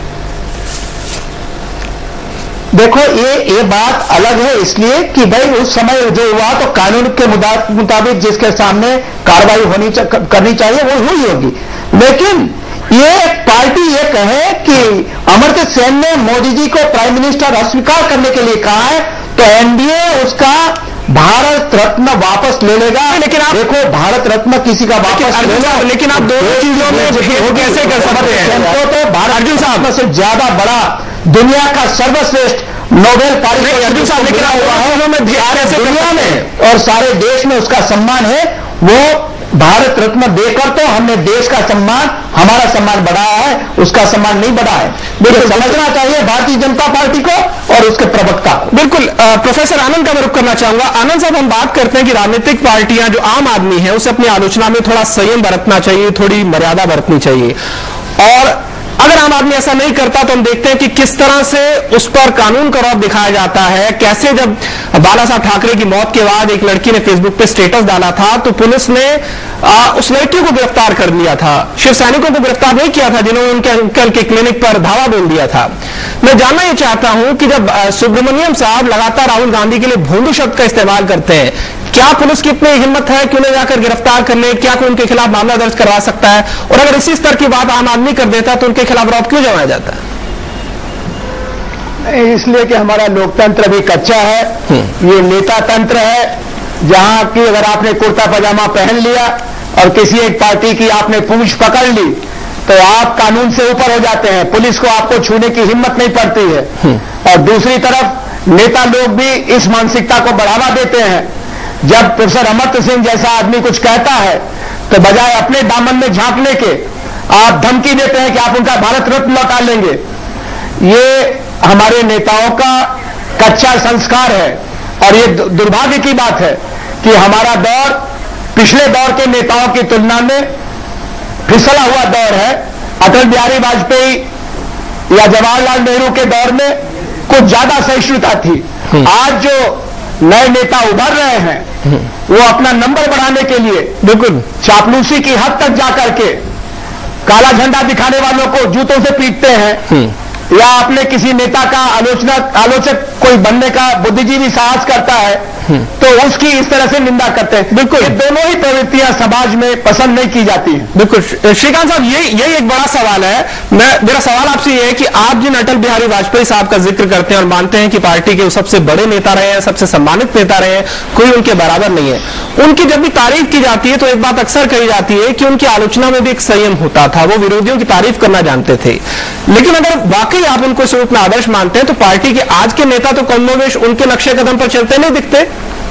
देखो, ये बात अलग है, इसलिए कि भाई उस समय जो हुआ तो कानून के मुताबिक जिसके सामने कार्रवाई करनी चाहिए वो हुई होगी। लेकिन ये पार्टी ये कहे कि अमर्त्य सेन ने मोदी जी को प्राइम मिनिस्टर अस्वीकार करने के लिए कहा है, तो एनडीए उसका भारत रत्न वापस ले लेगा।
लेकिन आप
देखो, भारत रत्न किसी का वापस ले लो,
लेकिन आप दोनों चीजों में भेद कैसे कर सकते हैं?
तो भारत अर्जुन साहब से ज्यादा बड़ा दुनिया का सर्वश्रेष्ठ नोबेल पारितोषिक
अर्जुन साहब, लेकिन
हुआ है दुनिया में और सारे देश में उसका सम्मान है। वो भारत रत्न देकर तो हमने देश का सम्मान, हमारा सम्मान बढ़ाया है, उसका सम्मान नहीं बढ़ा है। बिल्कुल समझना चाहिए भारतीय जनता पार्टी को और उसके प्रवक्ता को।
बिल्कुल। प्रोफेसर आनंद का मैं रुख करना चाहूंगा। आनंद साहब, हम बात करते हैं कि राजनीतिक पार्टियां, जो आम आदमी है, उसे अपनी आलोचना में थोड़ा संयम बरतना चाहिए, थोड़ी मर्यादा बरतनी चाहिए। और अगर आम आदमी ऐसा नहीं करता तो हम देखते हैं कि किस तरह से उस पर कानून का रौब दिखाया जाता है। कैसे जब बाला साहब ठाकरे की मौत के बाद एक लड़की ने फेसबुक पे स्टेटस डाला था, तो पुलिस ने उस लड़की को गिरफ्तार कर लिया था, शिव सैनिकों को गिरफ्तार नहीं किया था जिन्होंने उनके अंकल के क्लिनिक पर धावा बोल दिया था। मैं जानना यह चाहता हूं कि जब सुब्रमण्यम साहब लगातार राहुल गांधी के लिए भोंदू शब्द का इस्तेमाल करते हैं, क्या पुलिस की इतनी हिम्मत है कि उन्हें जाकर गिरफ्तार कर ले? क्या कोई उनके खिलाफ मामला दर्ज करवा सकता है? और अगर इसी स्तर की बात आम आदमी कर देता तो उनके खिलाफ रौब क्यों जमाया जाता है?
इसलिए कि हमारा लोकतंत्र भी कच्चा है। ये नेता तंत्र है, जहां की अगर आपने कुर्ता पजामा पहन लिया और किसी एक पार्टी की आपने पूंछ पकड़ ली तो आप कानून से ऊपर हो जाते हैं, पुलिस को आपको छूने की हिम्मत नहीं पड़ती है। और दूसरी तरफ नेता लोग भी इस मानसिकता को बढ़ावा देते हैं। जब प्रोफेसर अमर्त्य सेन जैसा आदमी कुछ कहता है तो बजाय अपने दामन में झांकने के आप धमकी देते हैं कि आप उनका भारत रत्न लौटा लेंगे। ये हमारे नेताओं का कच्चा संस्कार है और ये दुर्भाग्य की बात है कि हमारा दौर पिछले दौर के नेताओं की तुलना में फिसला हुआ दौर है। अटल बिहारी वाजपेयी या जवाहरलाल नेहरू के दौर में कुछ ज्यादा सहिष्णुता थी। आज जो नए नेता उभर रहे हैं वो अपना नंबर बढ़ाने के लिए बिल्कुल चापलूसी की हद तक जाकर के काला झंडा दिखाने वालों को जूतों से पीटते हैं या अपने किसी नेता का आलोचक कोई बनने का बुद्धिजीवी साहस करता है तो उसकी इस तरह से निंदा करते हैं। बिल्कुल, ये दोनों ही प्रवृत्तियां समाज में पसंद नहीं की जाती हैं।
बिल्कुल श्रीकांत साहब, यही एक बड़ा सवाल है। मेरा सवाल आपसे ये है कि आप जिन अटल बिहारी वाजपेयी साहब का जिक्र करते हैं और मानते हैं कि पार्टी के सबसे बड़े नेता रहे हैं, सबसे सम्मानित नेता रहे हैं, कोई उनके बराबर नहीं है, उनकी जब भी तारीफ की जाती है तो एक बात अक्सर कही जाती है कि उनकी आलोचना में भी एक संयम होता था, वो विरोधियों की तारीफ करना जानते थे। लेकिन अगर वाकई आप उनको इस रूप में आदर्श मानते हैं तो पार्टी के आज के नेता तो कमोवेश उनके नक्शे कदम पर चलते नहीं दिखते।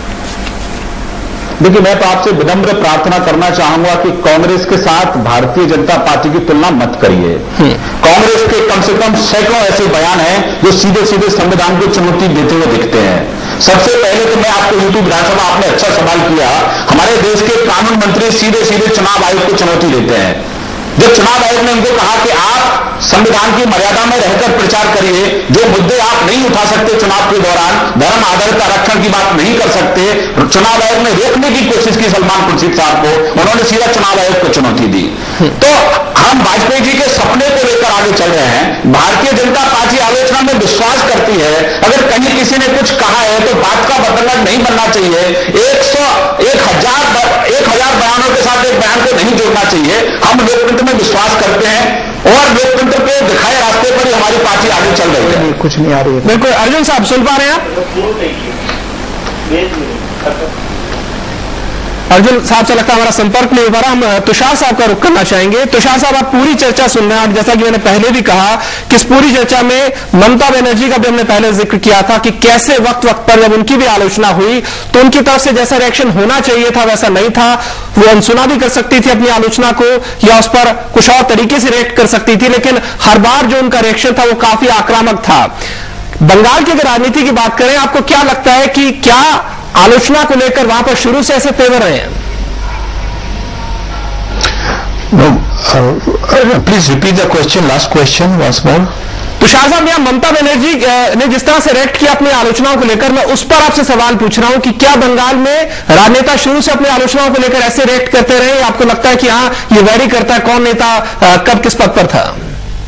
देखिए, मैं तो आपसे विनम्र प्रार्थना करना चाहूंगा कि कांग्रेस के साथ भारतीय जनता पार्टी की तुलना मत करिए। कांग्रेस के कम से कम सैकड़ों ऐसे बयान हैं जो सीधे सीधे संविधान को चुनौती देते हुए दिखते हैं। सबसे पहले तो मैं आपको यूपी विधानसभा, आपने अच्छा सवाल किया, हमारे देश के कानून मंत्री सीधे सीधे चुनाव आयोग को चुनौती देते हैं। जब चुनाव आयोग ने उनको कहा कि आप संविधान की मर्यादा में रहकर प्रचार करिए, जो मुद्दे आप नहीं उठा सकते चुनाव के दौरान, धर्म आधारित आरक्षण की बात नहीं कर सकते, चुनाव आयोग ने रोकने की कोशिश की सलमान खुर्शीद साहब को, उन्होंने सीधा चुनाव आयोग को चुनौती दी। तो हम वाजपेयी जी के सपने को लेकर आगे चल रहे हैं। भारतीय जनता पार्टी आलोचना में विश्वास करती है। अगर कहीं किसी ने कुछ कहा है तो बात का बदला नहीं बनना चाहिए। 1000 बयानों के साथ एक बयान को नहीं जोड़ना चाहिए। हम लोकतंत्र में विश्वास करते हैं और लोकतंत्र के दिखाए रास्ते पर ही हमारी पार्टी आगे चल रही है।
कुछ नहीं आ रही है।
बिल्कुल अर्जुन साहब, सुन पा रहे हैं आप? अर्जुन साहब से लगता है हमारा संपर्क नहीं हो पा रहा। हम तुषार साहब का रुख करना चाहेंगे। तुषार साहब, आप पूरी चर्चा सुन रहे हैं। जैसा कि मैंने पहले भी कहा कि इस पूरी चर्चा में ममता बनर्जी का भी हमने पहले जिक्र किया था कि कैसे वक्त वक्त पर जब उनकी भी आलोचना हुई तो उनकी तरफ से जैसा रिएक्शन होना चाहिए था वैसा नहीं था। वो अनसुना भी कर सकती थी अपनी आलोचना को या उस पर कुछ और तरीके से रिएक्ट कर सकती थी, लेकिन हर बार जो उनका रिएक्शन था वो काफी आक्रामक था। बंगाल की अगर राजनीति की बात करें, आपको क्या लगता है कि क्या आलोचना को लेकर वहां पर शुरू से ऐसे तेवर रहे हैं?
Please repeat the question, last question once more.
Tushar साहब, यहां ममता बनर्जी ने जिस तरह से रिएक्ट किया अपनी आलोचनाओं को लेकर, मैं उस पर आपसे सवाल पूछ रहा हूं कि क्या बंगाल में राजनेता शुरू से अपनी आलोचनाओं को लेकर ऐसे रिएक्ट करते रहे? आपको लगता है कि हाँ, ये वैरी करता है कौन नेता कब किस पद पर था?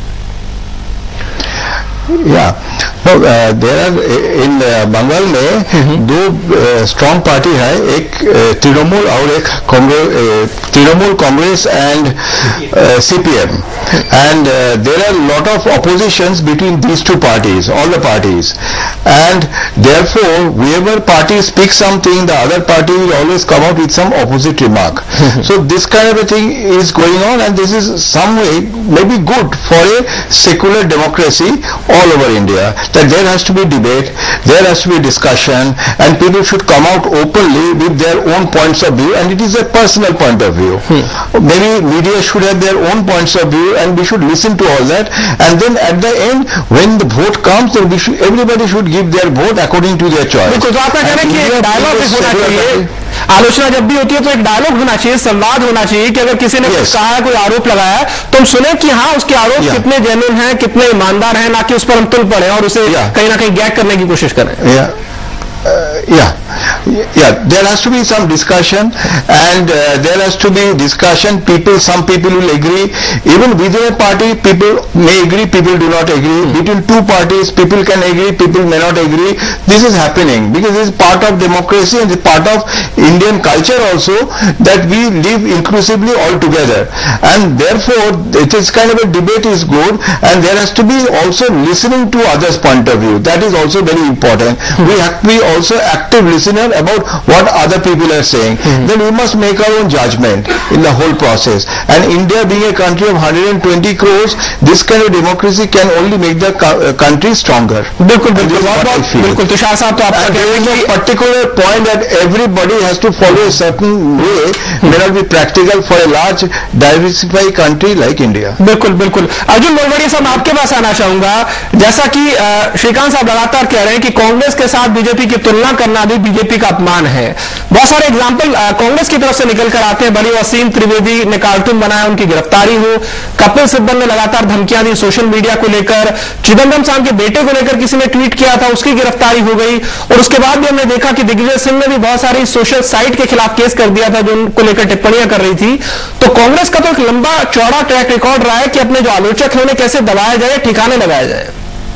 या देर आर इन बंगाल में दो स्ट्रांग पार्टी है, एक तृणमूल और एक Trinamool Congress and CPM, and there are lot of oppositions between these two parties, all the parties, and therefore whoever party speaks something, the other party will always come out with some opposite remark. So this kind of a thing is going on, and this is some way maybe good for a secular democracy all over India, that there has to be debate, there has to be discussion, and people should come out openly with their own points of view, and it is a personal point of view. Maybe media should have their own points of view, and we should listen to all that, and then at the end when the vote comes, then everybody should give their vote according to their choice.
बिल्कुल, तो आपका कहना है कि एक dialogue होना चाहिए, आलोचना जब भी होती है तो एक डायलॉग होना चाहिए, संवाद होना चाहिए कि अगर किसी ने कुछ कहा है, कोई आरोप लगाया है, तो हम सुने कि हाँ उसके आरोप कितने जेन्युइन हैं, कितने ईमानदार हैं, ना कि उस पर हम तुल पड़े और उसे कहीं ना कहीं गैग करने की कोशिश करें।
There has to be some discussion, and there has to be discussion. Some people will agree. Even within a party, people may agree, people do not agree. Between two parties, people can agree, people may not agree. This is happening because it is part of democracy and part of Indian culture also, that we live inclusively all together. And therefore, it is kind of a debate is good, and there has to be also listening to others' point of view. That is also very important. We have to be also active listener about what other people are saying. Then we must make our own judgment in the whole process. And India being a country of 120 crores, this kind of democracy can only make the country stronger.
बिल्कुल बिल्कुल तुषार साहब, तो आपका
there is a particular point that everybody has to follow a certain way may not be practical for a large diversified country like India.
बिल्कुल बिल्कुल। अर्जुन मोलवाड़िया साहब, आपके पास आना चाहूंगा। जैसा कि श्रीकांत साहब लगातार कह रहे हैं कि कांग्रेस के साथ बीजेपी की तुलना करना भी बीजेपी का अपमान है। बहुत सारे एग्जाम्पल कांग्रेस की तरफ से निकल कर आते हैं। बड़ी वसीम त्रिवेदी ने कार्टून बनाया, उनकी गिरफ्तारी हो। कपिल सिब्बल ने लगातार धमकियां दी सोशल मीडिया को लेकर। चिदंबरम साहब के बेटे को लेकर किसी ने ट्वीट किया था, उसकी गिरफ्तारी हो गई। और उसके बाद भी हमने देखा कि दिग्विजय सिंह ने भी बहुत सारी सोशल साइट के खिलाफ केस कर दिया था जो उनको लेकर टिप्पणियां कर रही थी। तो कांग्रेस का तो एक लंबा चौड़ा ट्रैक रिकॉर्ड रहा है कि अपने जो आलोचक है उन्हें कैसे दबाया जाए, ठिकाने लगाया जाए।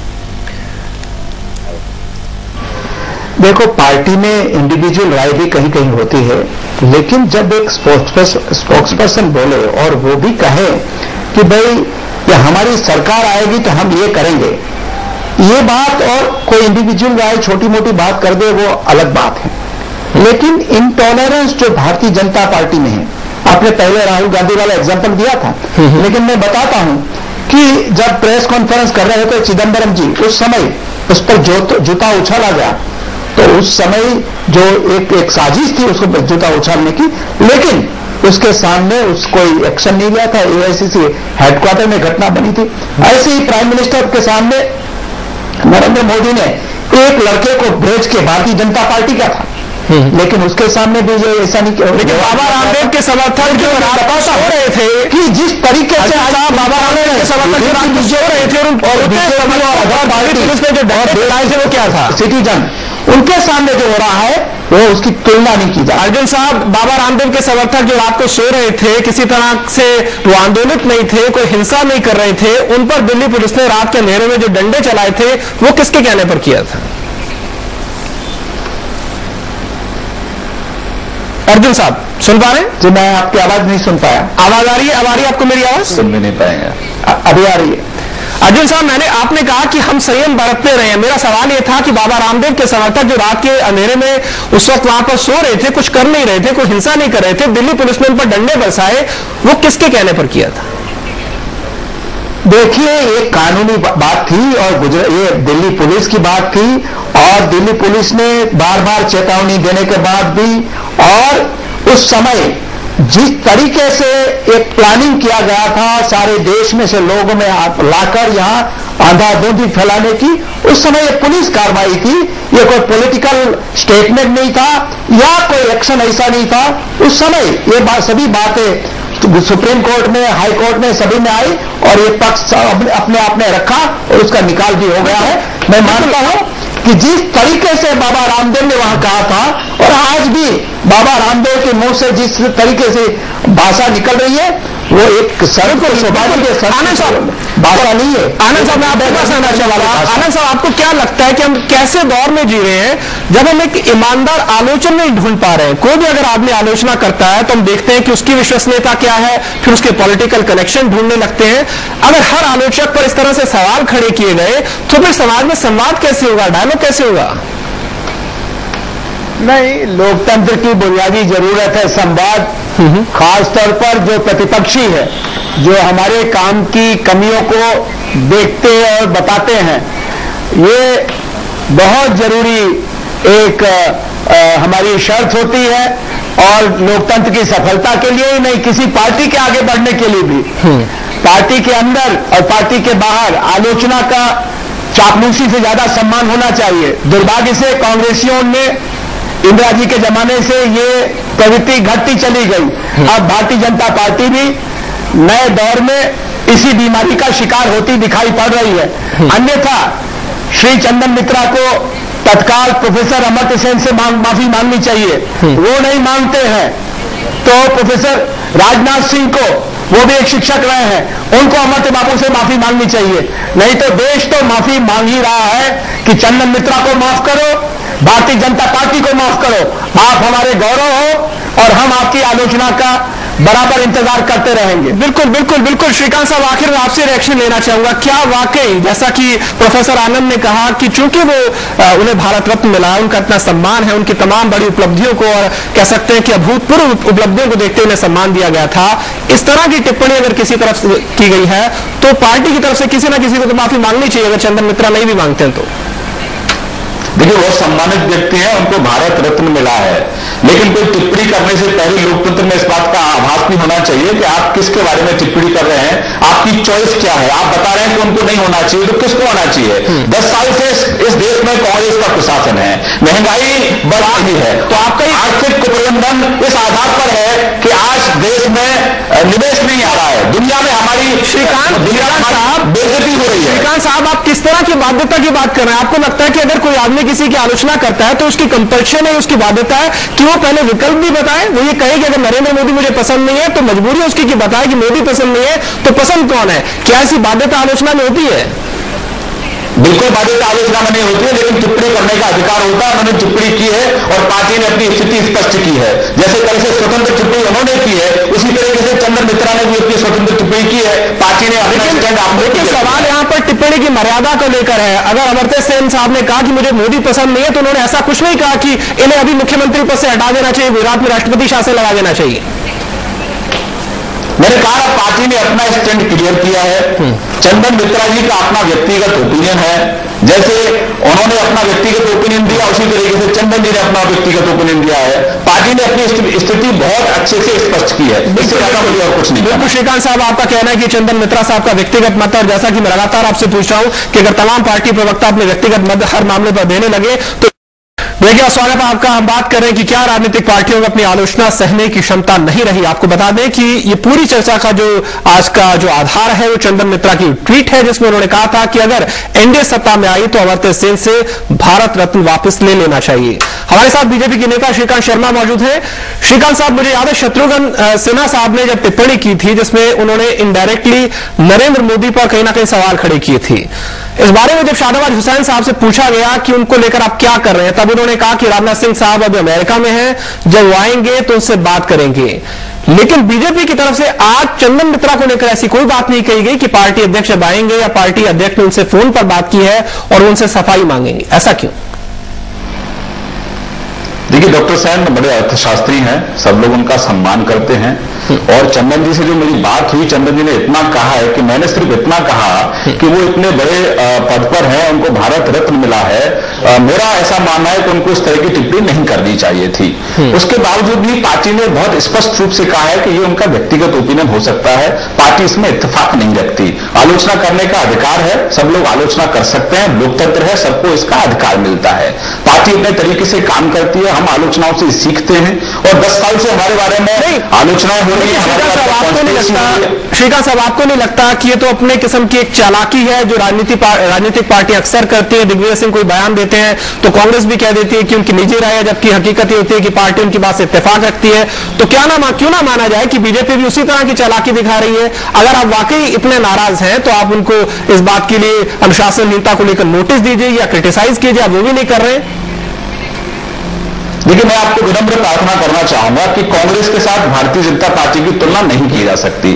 देखो, पार्टी में इंडिविजुअल राय भी कहीं कहीं होती है, लेकिन जब एक स्पोक्सपर्सन बोले और वो भी कहे कि भाई ये हमारी सरकार आएगी तो हम ये करेंगे, ये बात, और कोई इंडिविजुअल राय छोटी मोटी बात कर दे, वो अलग बात है। लेकिन इंटॉलरेंस जो भारतीय जनता पार्टी में है, आपने पहले राहुल गांधी वाला एग्जाम्पल दिया था, लेकिन मैं बताता हूं कि जब प्रेस कॉन्फ्रेंस कर रहे थे चिदंबरम जी, उस समय उस पर जूता उछाला गया, तो उस समय जो एक साजिश थी उसको जूता उछालने की, लेकिन उसके सामने कोई एक्शन नहीं लिया था। AICC हेडक्वार्टर में घटना बनी थी। ऐसे ही प्राइम मिनिस्टर के सामने नरेंद्र मोदी ने एक लड़के को भेज के, भारतीय जनता पार्टी का था, लेकिन उसके सामने भी ये ऐसा नहीं किया।
लेकिन बाबा रामदेव के समर्थक जो बतासा हो रहे थे
कि जिस तरीके से
बाबा रामदेव के समर्थक जो रहे थे और वो क्या था,
सिटीजन, उनके सामने जो हो रहा है वो उसकी तुलना नहीं की जाए।
अर्जुन साहब, बाबा रामदेव के समर्थक जो रात को सो रहे थे, किसी तरह से वो आंदोलित नहीं थे, कोई हिंसा नहीं कर रहे थे, उन पर दिल्ली पुलिस ने रात के अंधेरे में जो डंडे चलाए थे, वो किसके कहने पर किया था? अर्जुन साहब सुन पा रहे हैं?
जी, मैं आपकी आवाज नहीं सुन पाया।
आवाज आ रही है? अब आ रही है आपको मेरी आवाज?
सुन भी नहीं पाएंगे,
अभी आ रही है।
अर्जुन साहब, आपने कहा कि हम संयम बरतते रहे हैं। मेरा सवाल यह था कि बाबा रामदेव के समर्थक जो रात के अंधेरे में उस वक्त वहां पर सो रहे थे, कुछ कर नहीं रहे थे, कोई हिंसा नहीं कर रहे थे, दिल्ली पुलिस ने उन पर डंडे बरसाए, वो किसके कहने पर किया था?
देखिए, एक कानूनी बात थी और ये दिल्ली पुलिस की बात थी, और दिल्ली पुलिस ने बार बार चेतावनी देने के बाद भी, और उस समय जिस तरीके से एक प्लानिंग किया गया था, सारे देश में से लोगों में लाकर यहाँ अंधाधुंधी फैलाने की। उस समय ये पुलिस कार्रवाई थी, ये कोई पॉलिटिकल स्टेटमेंट नहीं था या कोई एक्शन ऐसा नहीं था। उस समय ये सभी बातें सुप्रीम कोर्ट में, हाई कोर्ट में, सभी में आई और ये पक्ष अपने आप में रखा और उसका निकाल भी हो गया है। मैं मानता हूं कि जिस तरीके से बाबा रामदेव ने वहां कहा था और आज भी बाबा रामदेव के मुंह से जिस तरीके से भाषा निकल रही है वो एक सरल को स्वाभाविक भाषा नहीं है।
आनंद साहब, मैं आपके पास आना चाहूंगा। आनंद साहब, आपको क्या लगता है कि हम कैसे दौर में जी रहे हैं जब हम एक ईमानदार आलोचना नहीं ढूंढ पा रहे हैं? कोई भी अगर आदमी आलोचना करता है तो हम देखते हैं कि उसकी विश्वसनीयता क्या है, फिर उसके पॉलिटिकल कनेक्शन ढूंढने लगते हैं। अगर हर आलोचक पर इस तरह से सवाल खड़े किए गए तो फिर समाज में संवाद कैसे होगा, डायलॉग कैसे होगा?
नहीं, लोकतंत्र की बुनियादी जरूरत है संवाद, खासतौर पर जो प्रतिपक्षी है, जो हमारे काम की कमियों को देखते और बताते हैं, ये बहुत जरूरी एक हमारी शर्त होती है और लोकतंत्र की सफलता के लिए ही नहीं, किसी पार्टी के आगे बढ़ने के लिए भी। पार्टी के अंदर और पार्टी के बाहर आलोचना का चापलूसी से ज्यादा सम्मान होना चाहिए। दुर्भाग्य से कांग्रेसियों ने इंदिरा जी के जमाने से ये प्रवृत्ति घटती चली गई। अब भारतीय जनता पार्टी भी नए दौर में इसी बीमारी का शिकार होती दिखाई पड़ रही है। अन्यथा श्री चंदन मित्रा को तत्काल प्रोफेसर अमर्त्य सेन से माफी मांगनी चाहिए, वो नहीं मांगते हैं। तो प्रोफेसर राजनाथ सिंह को, वो भी एक शिक्षक रहे हैं, उनको अमर्त्य बाबू से माफी मांगनी चाहिए। नहीं तो देश तो माफी मांग ही रहा है कि चंदन मित्रा को माफ करो, भारतीय जनता पार्टी को माफ करो, आप हमारे गौरव हो और हम आपकी आलोचना का बराबर इंतजार करते रहेंगे।
बिल्कुल बिल्कुल बिल्कुल। श्रीकांत साहब, आखिर में आपसे रिएक्शन लेना चाहूंगा। क्या वाकई जैसा कि प्रोफेसर आनंद ने कहा कि चूंकि वो उन्हें भारत रत्न मिला, उनका इतना सम्मान है, उनकी तमाम बड़ी उपलब्धियों को और कह सकते हैं कि अभूतपूर्व उपलब्धियों को देखते हुए उन्हें सम्मान दिया गया था, इस तरह की टिप्पणी अगर किसी तरफ से की गई है तो पार्टी की तरफ से किसी न किसी को तो माफी मांगनी चाहिए, अगर चंदन मित्रा नहीं भी मांगते हैं तो।
देखिए, वो सम्मानित व्यक्ति हैं, उनको भारत रत्न मिला है, लेकिन कोई टिप्पणी करने से पहले लोकतंत्र में इस बात का आभास भी होना चाहिए कि आप किसके बारे में टिप्पणी कर रहे हैं, आपकी चॉइस क्या है। आप बता रहे हैं कि उनको नहीं होना चाहिए, तो किसको होना चाहिए? 10 साल से इस देश में कांग्रेस का प्रशासन है, महंगाई बढ़ रही है, तो आपका आर्थिक कुप्रबंधन इस आधार पर है कि आज देश में निवेश नहीं आ रहा है, दुनिया में हमारी
श्रीकांत साहब
बेइज्जती हो रही है।
श्रीकांत साहब, आप किस तरह की बाध्यता की बात कर रहे हैं? आपको लगता है कि अगर कोई आदमी किसी की आलोचना करता है तो उसकी कंपल्शन है, उसकी बाध्यता है कि वो पहले विकल्प भी बताए, वो ये कहे कि अगर नरेंद्र मोदी मुझे पसंद नहीं है तो मजबूरी है उसकी कि बताए कि मोदी पसंद नहीं है तो पसंद कौन है? क्या ऐसी बाध्यता आलोचना में होती है?
बिल्कुल बाध्यता आलोचना में नहीं होती है, लेकिन टिप्पणी करने का अधिकार होता है। उन्होंने टिप्पणी की है और पार्टी ने अपनी स्थिति स्पष्ट की है। जैसे तरह से स्वतंत्र टिप्पणी उन्होंने की है, उसी तरीके से चंदन मित्रा ने भी अपनी स्वतंत्र टिप्पणी की है। पार्टी ने
लेकिन सवाल यहाँ पर टिप्पणी की मर्यादा को लेकर है। अगर अमर्त्य सेन साहब ने कहा कि मुझे मोदी पसंद नहीं है तो उन्होंने ऐसा कुछ नहीं कहा कि इन्हें अभी मुख्यमंत्री पद से हटा देना चाहिए, गुजरात में राष्ट्रपति शासन लगा देना चाहिए।
मैंने कहा पार्टी ने अपना स्टैंड क्लियर किया है। चंदन मित्रा जी का अपना व्यक्तिगत ओपिनियन है, जैसे उन्होंने अपना व्यक्तिगत ओपिनियन दिया उसी तरीके से चंदन जी ने अपना व्यक्तिगत ओपिनियन दिया है। पार्टी ने अपनी स्थिति बहुत अच्छे से स्पष्ट की है, इससे ज्यादा मुझे और कुछ नहीं।
बिल्कुल श्रीकांत साहब, आपका कहना है कि चंदन मित्रा साहब का व्यक्तिगत मत है, और जैसा कि मैं लगातार आपसे पूछ रहा हूं कि अगर तमाम पार्टी प्रवक्ता अपने व्यक्तिगत मत हर मामले पर देने लगे तो देखिए, स्वागत है आपका। हम बात कर रहे हैं कि क्या राजनीतिक पार्टियों में अपनी आलोचना सहने की क्षमता नहीं रही। आपको बता दें कि ये पूरी चर्चा का जो आज का जो आधार है वो चंदन मित्रा की ट्वीट है, जिसमें उन्होंने कहा था कि अगर एनडीए सत्ता में आई तो अमर्त्य सेन से भारत रत्न वापस ले लेना चाहिए। हमारे साथ बीजेपी के नेता श्रीकांत शर्मा मौजूद हैं। श्रीकांत साहब, मुझे याद है शत्रुघ्न सिन्हा साहब ने जब टिप्पणी की थी जिसमें उन्होंने इनडायरेक्टली नरेंद्र मोदी पर कहीं ना कहीं सवाल खड़े किए थे, इस बारे में जब शाहनवाज हुसैन साहब से पूछा गया कि उनको लेकर आप क्या कर रहे हैं, तब उन्होंने कहा कि राजनाथ सिंह साहब अभी अमेरिका में हैं, जब वो आएंगे तो उनसे बात करेंगे। लेकिन बीजेपी की तरफ से आज चंदन मित्रा को लेकर ऐसी कोई बात नहीं कही गई कि पार्टी अध्यक्ष जब आएंगे या पार्टी अध्यक्ष ने उनसे फोन पर बात की है और उनसे सफाई मांगेंगे। ऐसा क्यों?
देखिए, डॉक्टर सेन बड़े अर्थशास्त्री हैं, सब लोग उनका सम्मान करते हैं। और चंदन जी से जो मेरी बात हुई, चंदन जी ने इतना कहा है कि मैंने सिर्फ इतना कहा कि वो इतने बड़े पद पर हैं, उनको भारत रत्न मिला है। मेरा ऐसा मानना है कि उनको इस तरह की टिप्पणी नहीं करनी चाहिए थी। उसके बावजूद भी पार्टी ने बहुत स्पष्ट रूप से कहा है कि ये उनका व्यक्तिगत ओपिनियन हो सकता है, पार्टी इसमें इत्तेफाक नहीं रखती। आलोचना करने का अधिकार है, सब लोग आलोचना कर सकते हैं, लोकतंत्र है, सबको इसका अधिकार मिलता है। पार्टी अपने तरीके से काम करती है, हम आलोचनाओं से सीखते हैं और 10 साल से हमारे बारे में आलोचनाएं हो रही है।
श्रीकांत साहब, आपको नहीं लगता कि ये तो अपने किस्म की एक चालाकी है जो राजनीतिक पार्टी अक्सर करती है? दिग्विजय सिंह कोई बयान देते हैं तो कांग्रेस भी कह देती है कि उनकी निजी राय है, जबकि हकीकत ये होती है कि पार्टी उनकी बात से इत्तेफाक रखती है। तो क्यों ना माना जाए कि बीजेपी भी उसी तरह की चालाकी दिखा रही है? अगर आप वाकई इतने नाराज हैं तो आप उनको इस बात के लिए अनुशासनहीनता को लेकर नोटिस दीजिए या क्रिटिसाइज कीजिए, आप वो भी नहीं कर रहे हैं।
देखिए, मैं आपको विनम्र प्रार्थना करना चाहूंगा कि कांग्रेस के साथ भारतीय जनता पार्टी की तुलना नहीं की जा सकती।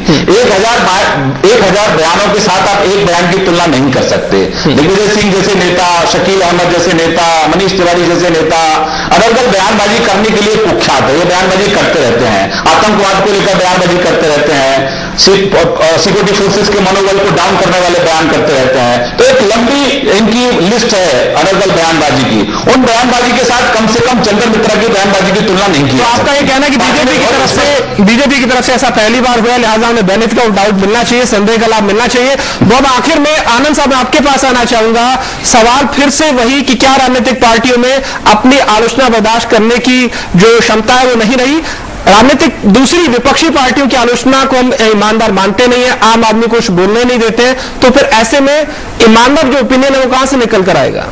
1000 बयानों के साथ आप एक बयान की तुलना नहीं कर सकते। दिग्विजय सिंह जैसे नेता, शकील अहमद जैसे नेता, मनीष तिवारी जैसे नेता अनर्गल बयानबाजी करने के लिए कुख्यात है। ये बयानबाजी करते रहते हैं, आतंकवाद को लेकर बयानबाजी करते रहते हैं, सिक्योरिटी फोर्सेस के मनोबल को डाउन करने वाले बयान करते रहते हैं। तो एक लंबी इनकी लिस्ट है अनर्गल बयानबाजी की। उन बयानबाजी के साथ कम से कम चंद्र मित्रा की बयानबाजी की तुलना नहीं की।
तो आपका ये कहना है कि बीजेपी की तरफ से ऐसा पहली बार हुआ, लिहाजा हमें बेनिफिट ऑफ डाउट मिलना चाहिए, संदेह का लाभ मिलना चाहिए। बहुत आखिर में आनंद साहब, मैं आपके पास आना चाहूंगा। सवाल फिर से वही कि क्या राजनीतिक पार्टियों में अपनी आलोचना बर्दाश्त करने की जो क्षमता है वो नहीं रही? राजनीतिक दूसरी विपक्षी पार्टियों की आलोचना को हम ईमानदार मानते नहीं है, आम आदमी को कुछ बोलने नहीं देते हैं, तो फिर ऐसे में ईमानदार जो ओपिनियन है वो कहां से निकल कर आएगा?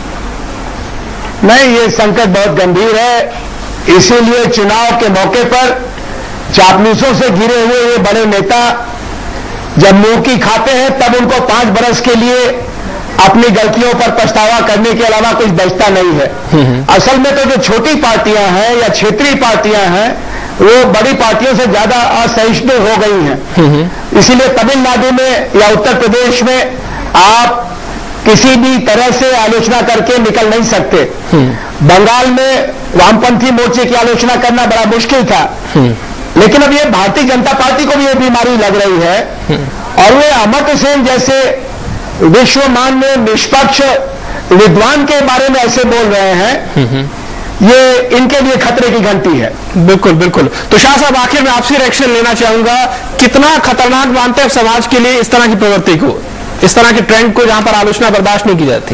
नहीं, ये संकट बहुत गंभीर है। इसीलिए चुनाव के मौके पर चापलूसों से घिरे हुए ये बड़े नेता जब मुंह की खाते हैं तब उनको 5 बरस के लिए अपनी गलतियों पर पछतावा करने के अलावा कुछ बचता नहीं है। असल में तो जो छोटी पार्टियां हैं या क्षेत्रीय पार्टियां हैं वो बड़ी पार्टियों से ज्यादा असहिष्णु हो गई हैं। इसीलिए तमिलनाडु में या उत्तर प्रदेश में आप किसी भी तरह से आलोचना करके निकल नहीं सकते। बंगाल में वामपंथी मोर्चे की आलोचना करना बड़ा मुश्किल था, लेकिन अब ये भारतीय जनता पार्टी को भी ये बीमारी लग रही है और वे अमर्त्य सेन जैसे विश्वमान्य निष्पक्ष विद्वान के बारे में ऐसे बोल रहे हैं, ये इनके लिए खतरे की घंटी है।
बिल्कुल बिल्कुल। तो शाह साहब, आखिर में आपसे रिएक्शन लेना चाहूंगा, कितना खतरनाक मानते हैं समाज के लिए इस तरह की प्रवृत्ति को, इस तरह के ट्रेंड को जहां पर आलोचना बर्दाश्त नहीं की जाती?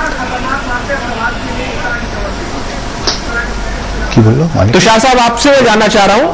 की बोलो।
तो शाह साहब, आपसे मैं जानना चाह रहा हूं,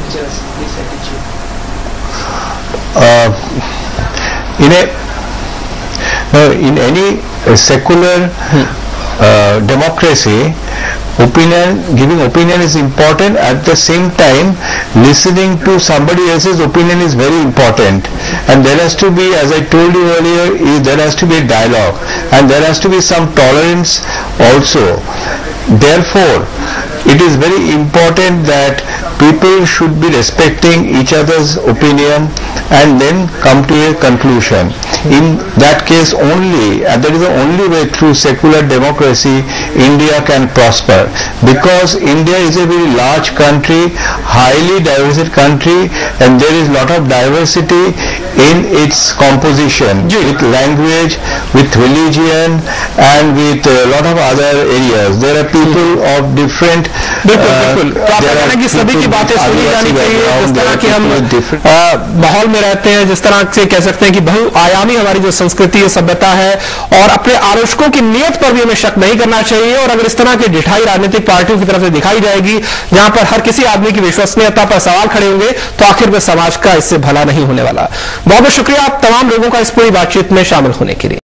in any secular democracy, giving opinion is important. At the same time, listening to somebody else's opinion is very important, and there has to be, as I told you earlier, there has to be dialogue and there has to be some tolerance also. Therefore, it is very important that people should be respecting each other's opinion and then come to a conclusion. In that case only, and that is the only way through secular democracy India can prosper, because India is a very large country, highly diverse country, and there is lot of diversity in its composition, with language, with religion, and with a lot of other areas. There are people of different
कि सभी की बातें सुनी जानी चाहिए। जिस तरह की हम माहौल में रहते हैं, जिस तरह से कह सकते हैं कि बहुआयामी हमारी जो संस्कृति है, सभ्यता है, और अपने आलोचकों की नीयत पर भी हमें शक नहीं करना चाहिए। और अगर इस तरह की ढिठाई राजनीतिक पार्टियों की तरफ से दिखाई जाएगी जहां पर हर किसी आदमी की विश्वसनीयता पर सवाल खड़े होंगे, तो आखिर में समाज का इससे भला नहीं होने वाला। बहुत बहुत शुक्रिया आप तमाम लोगों का इस पूरी बातचीत में शामिल होने के लिए।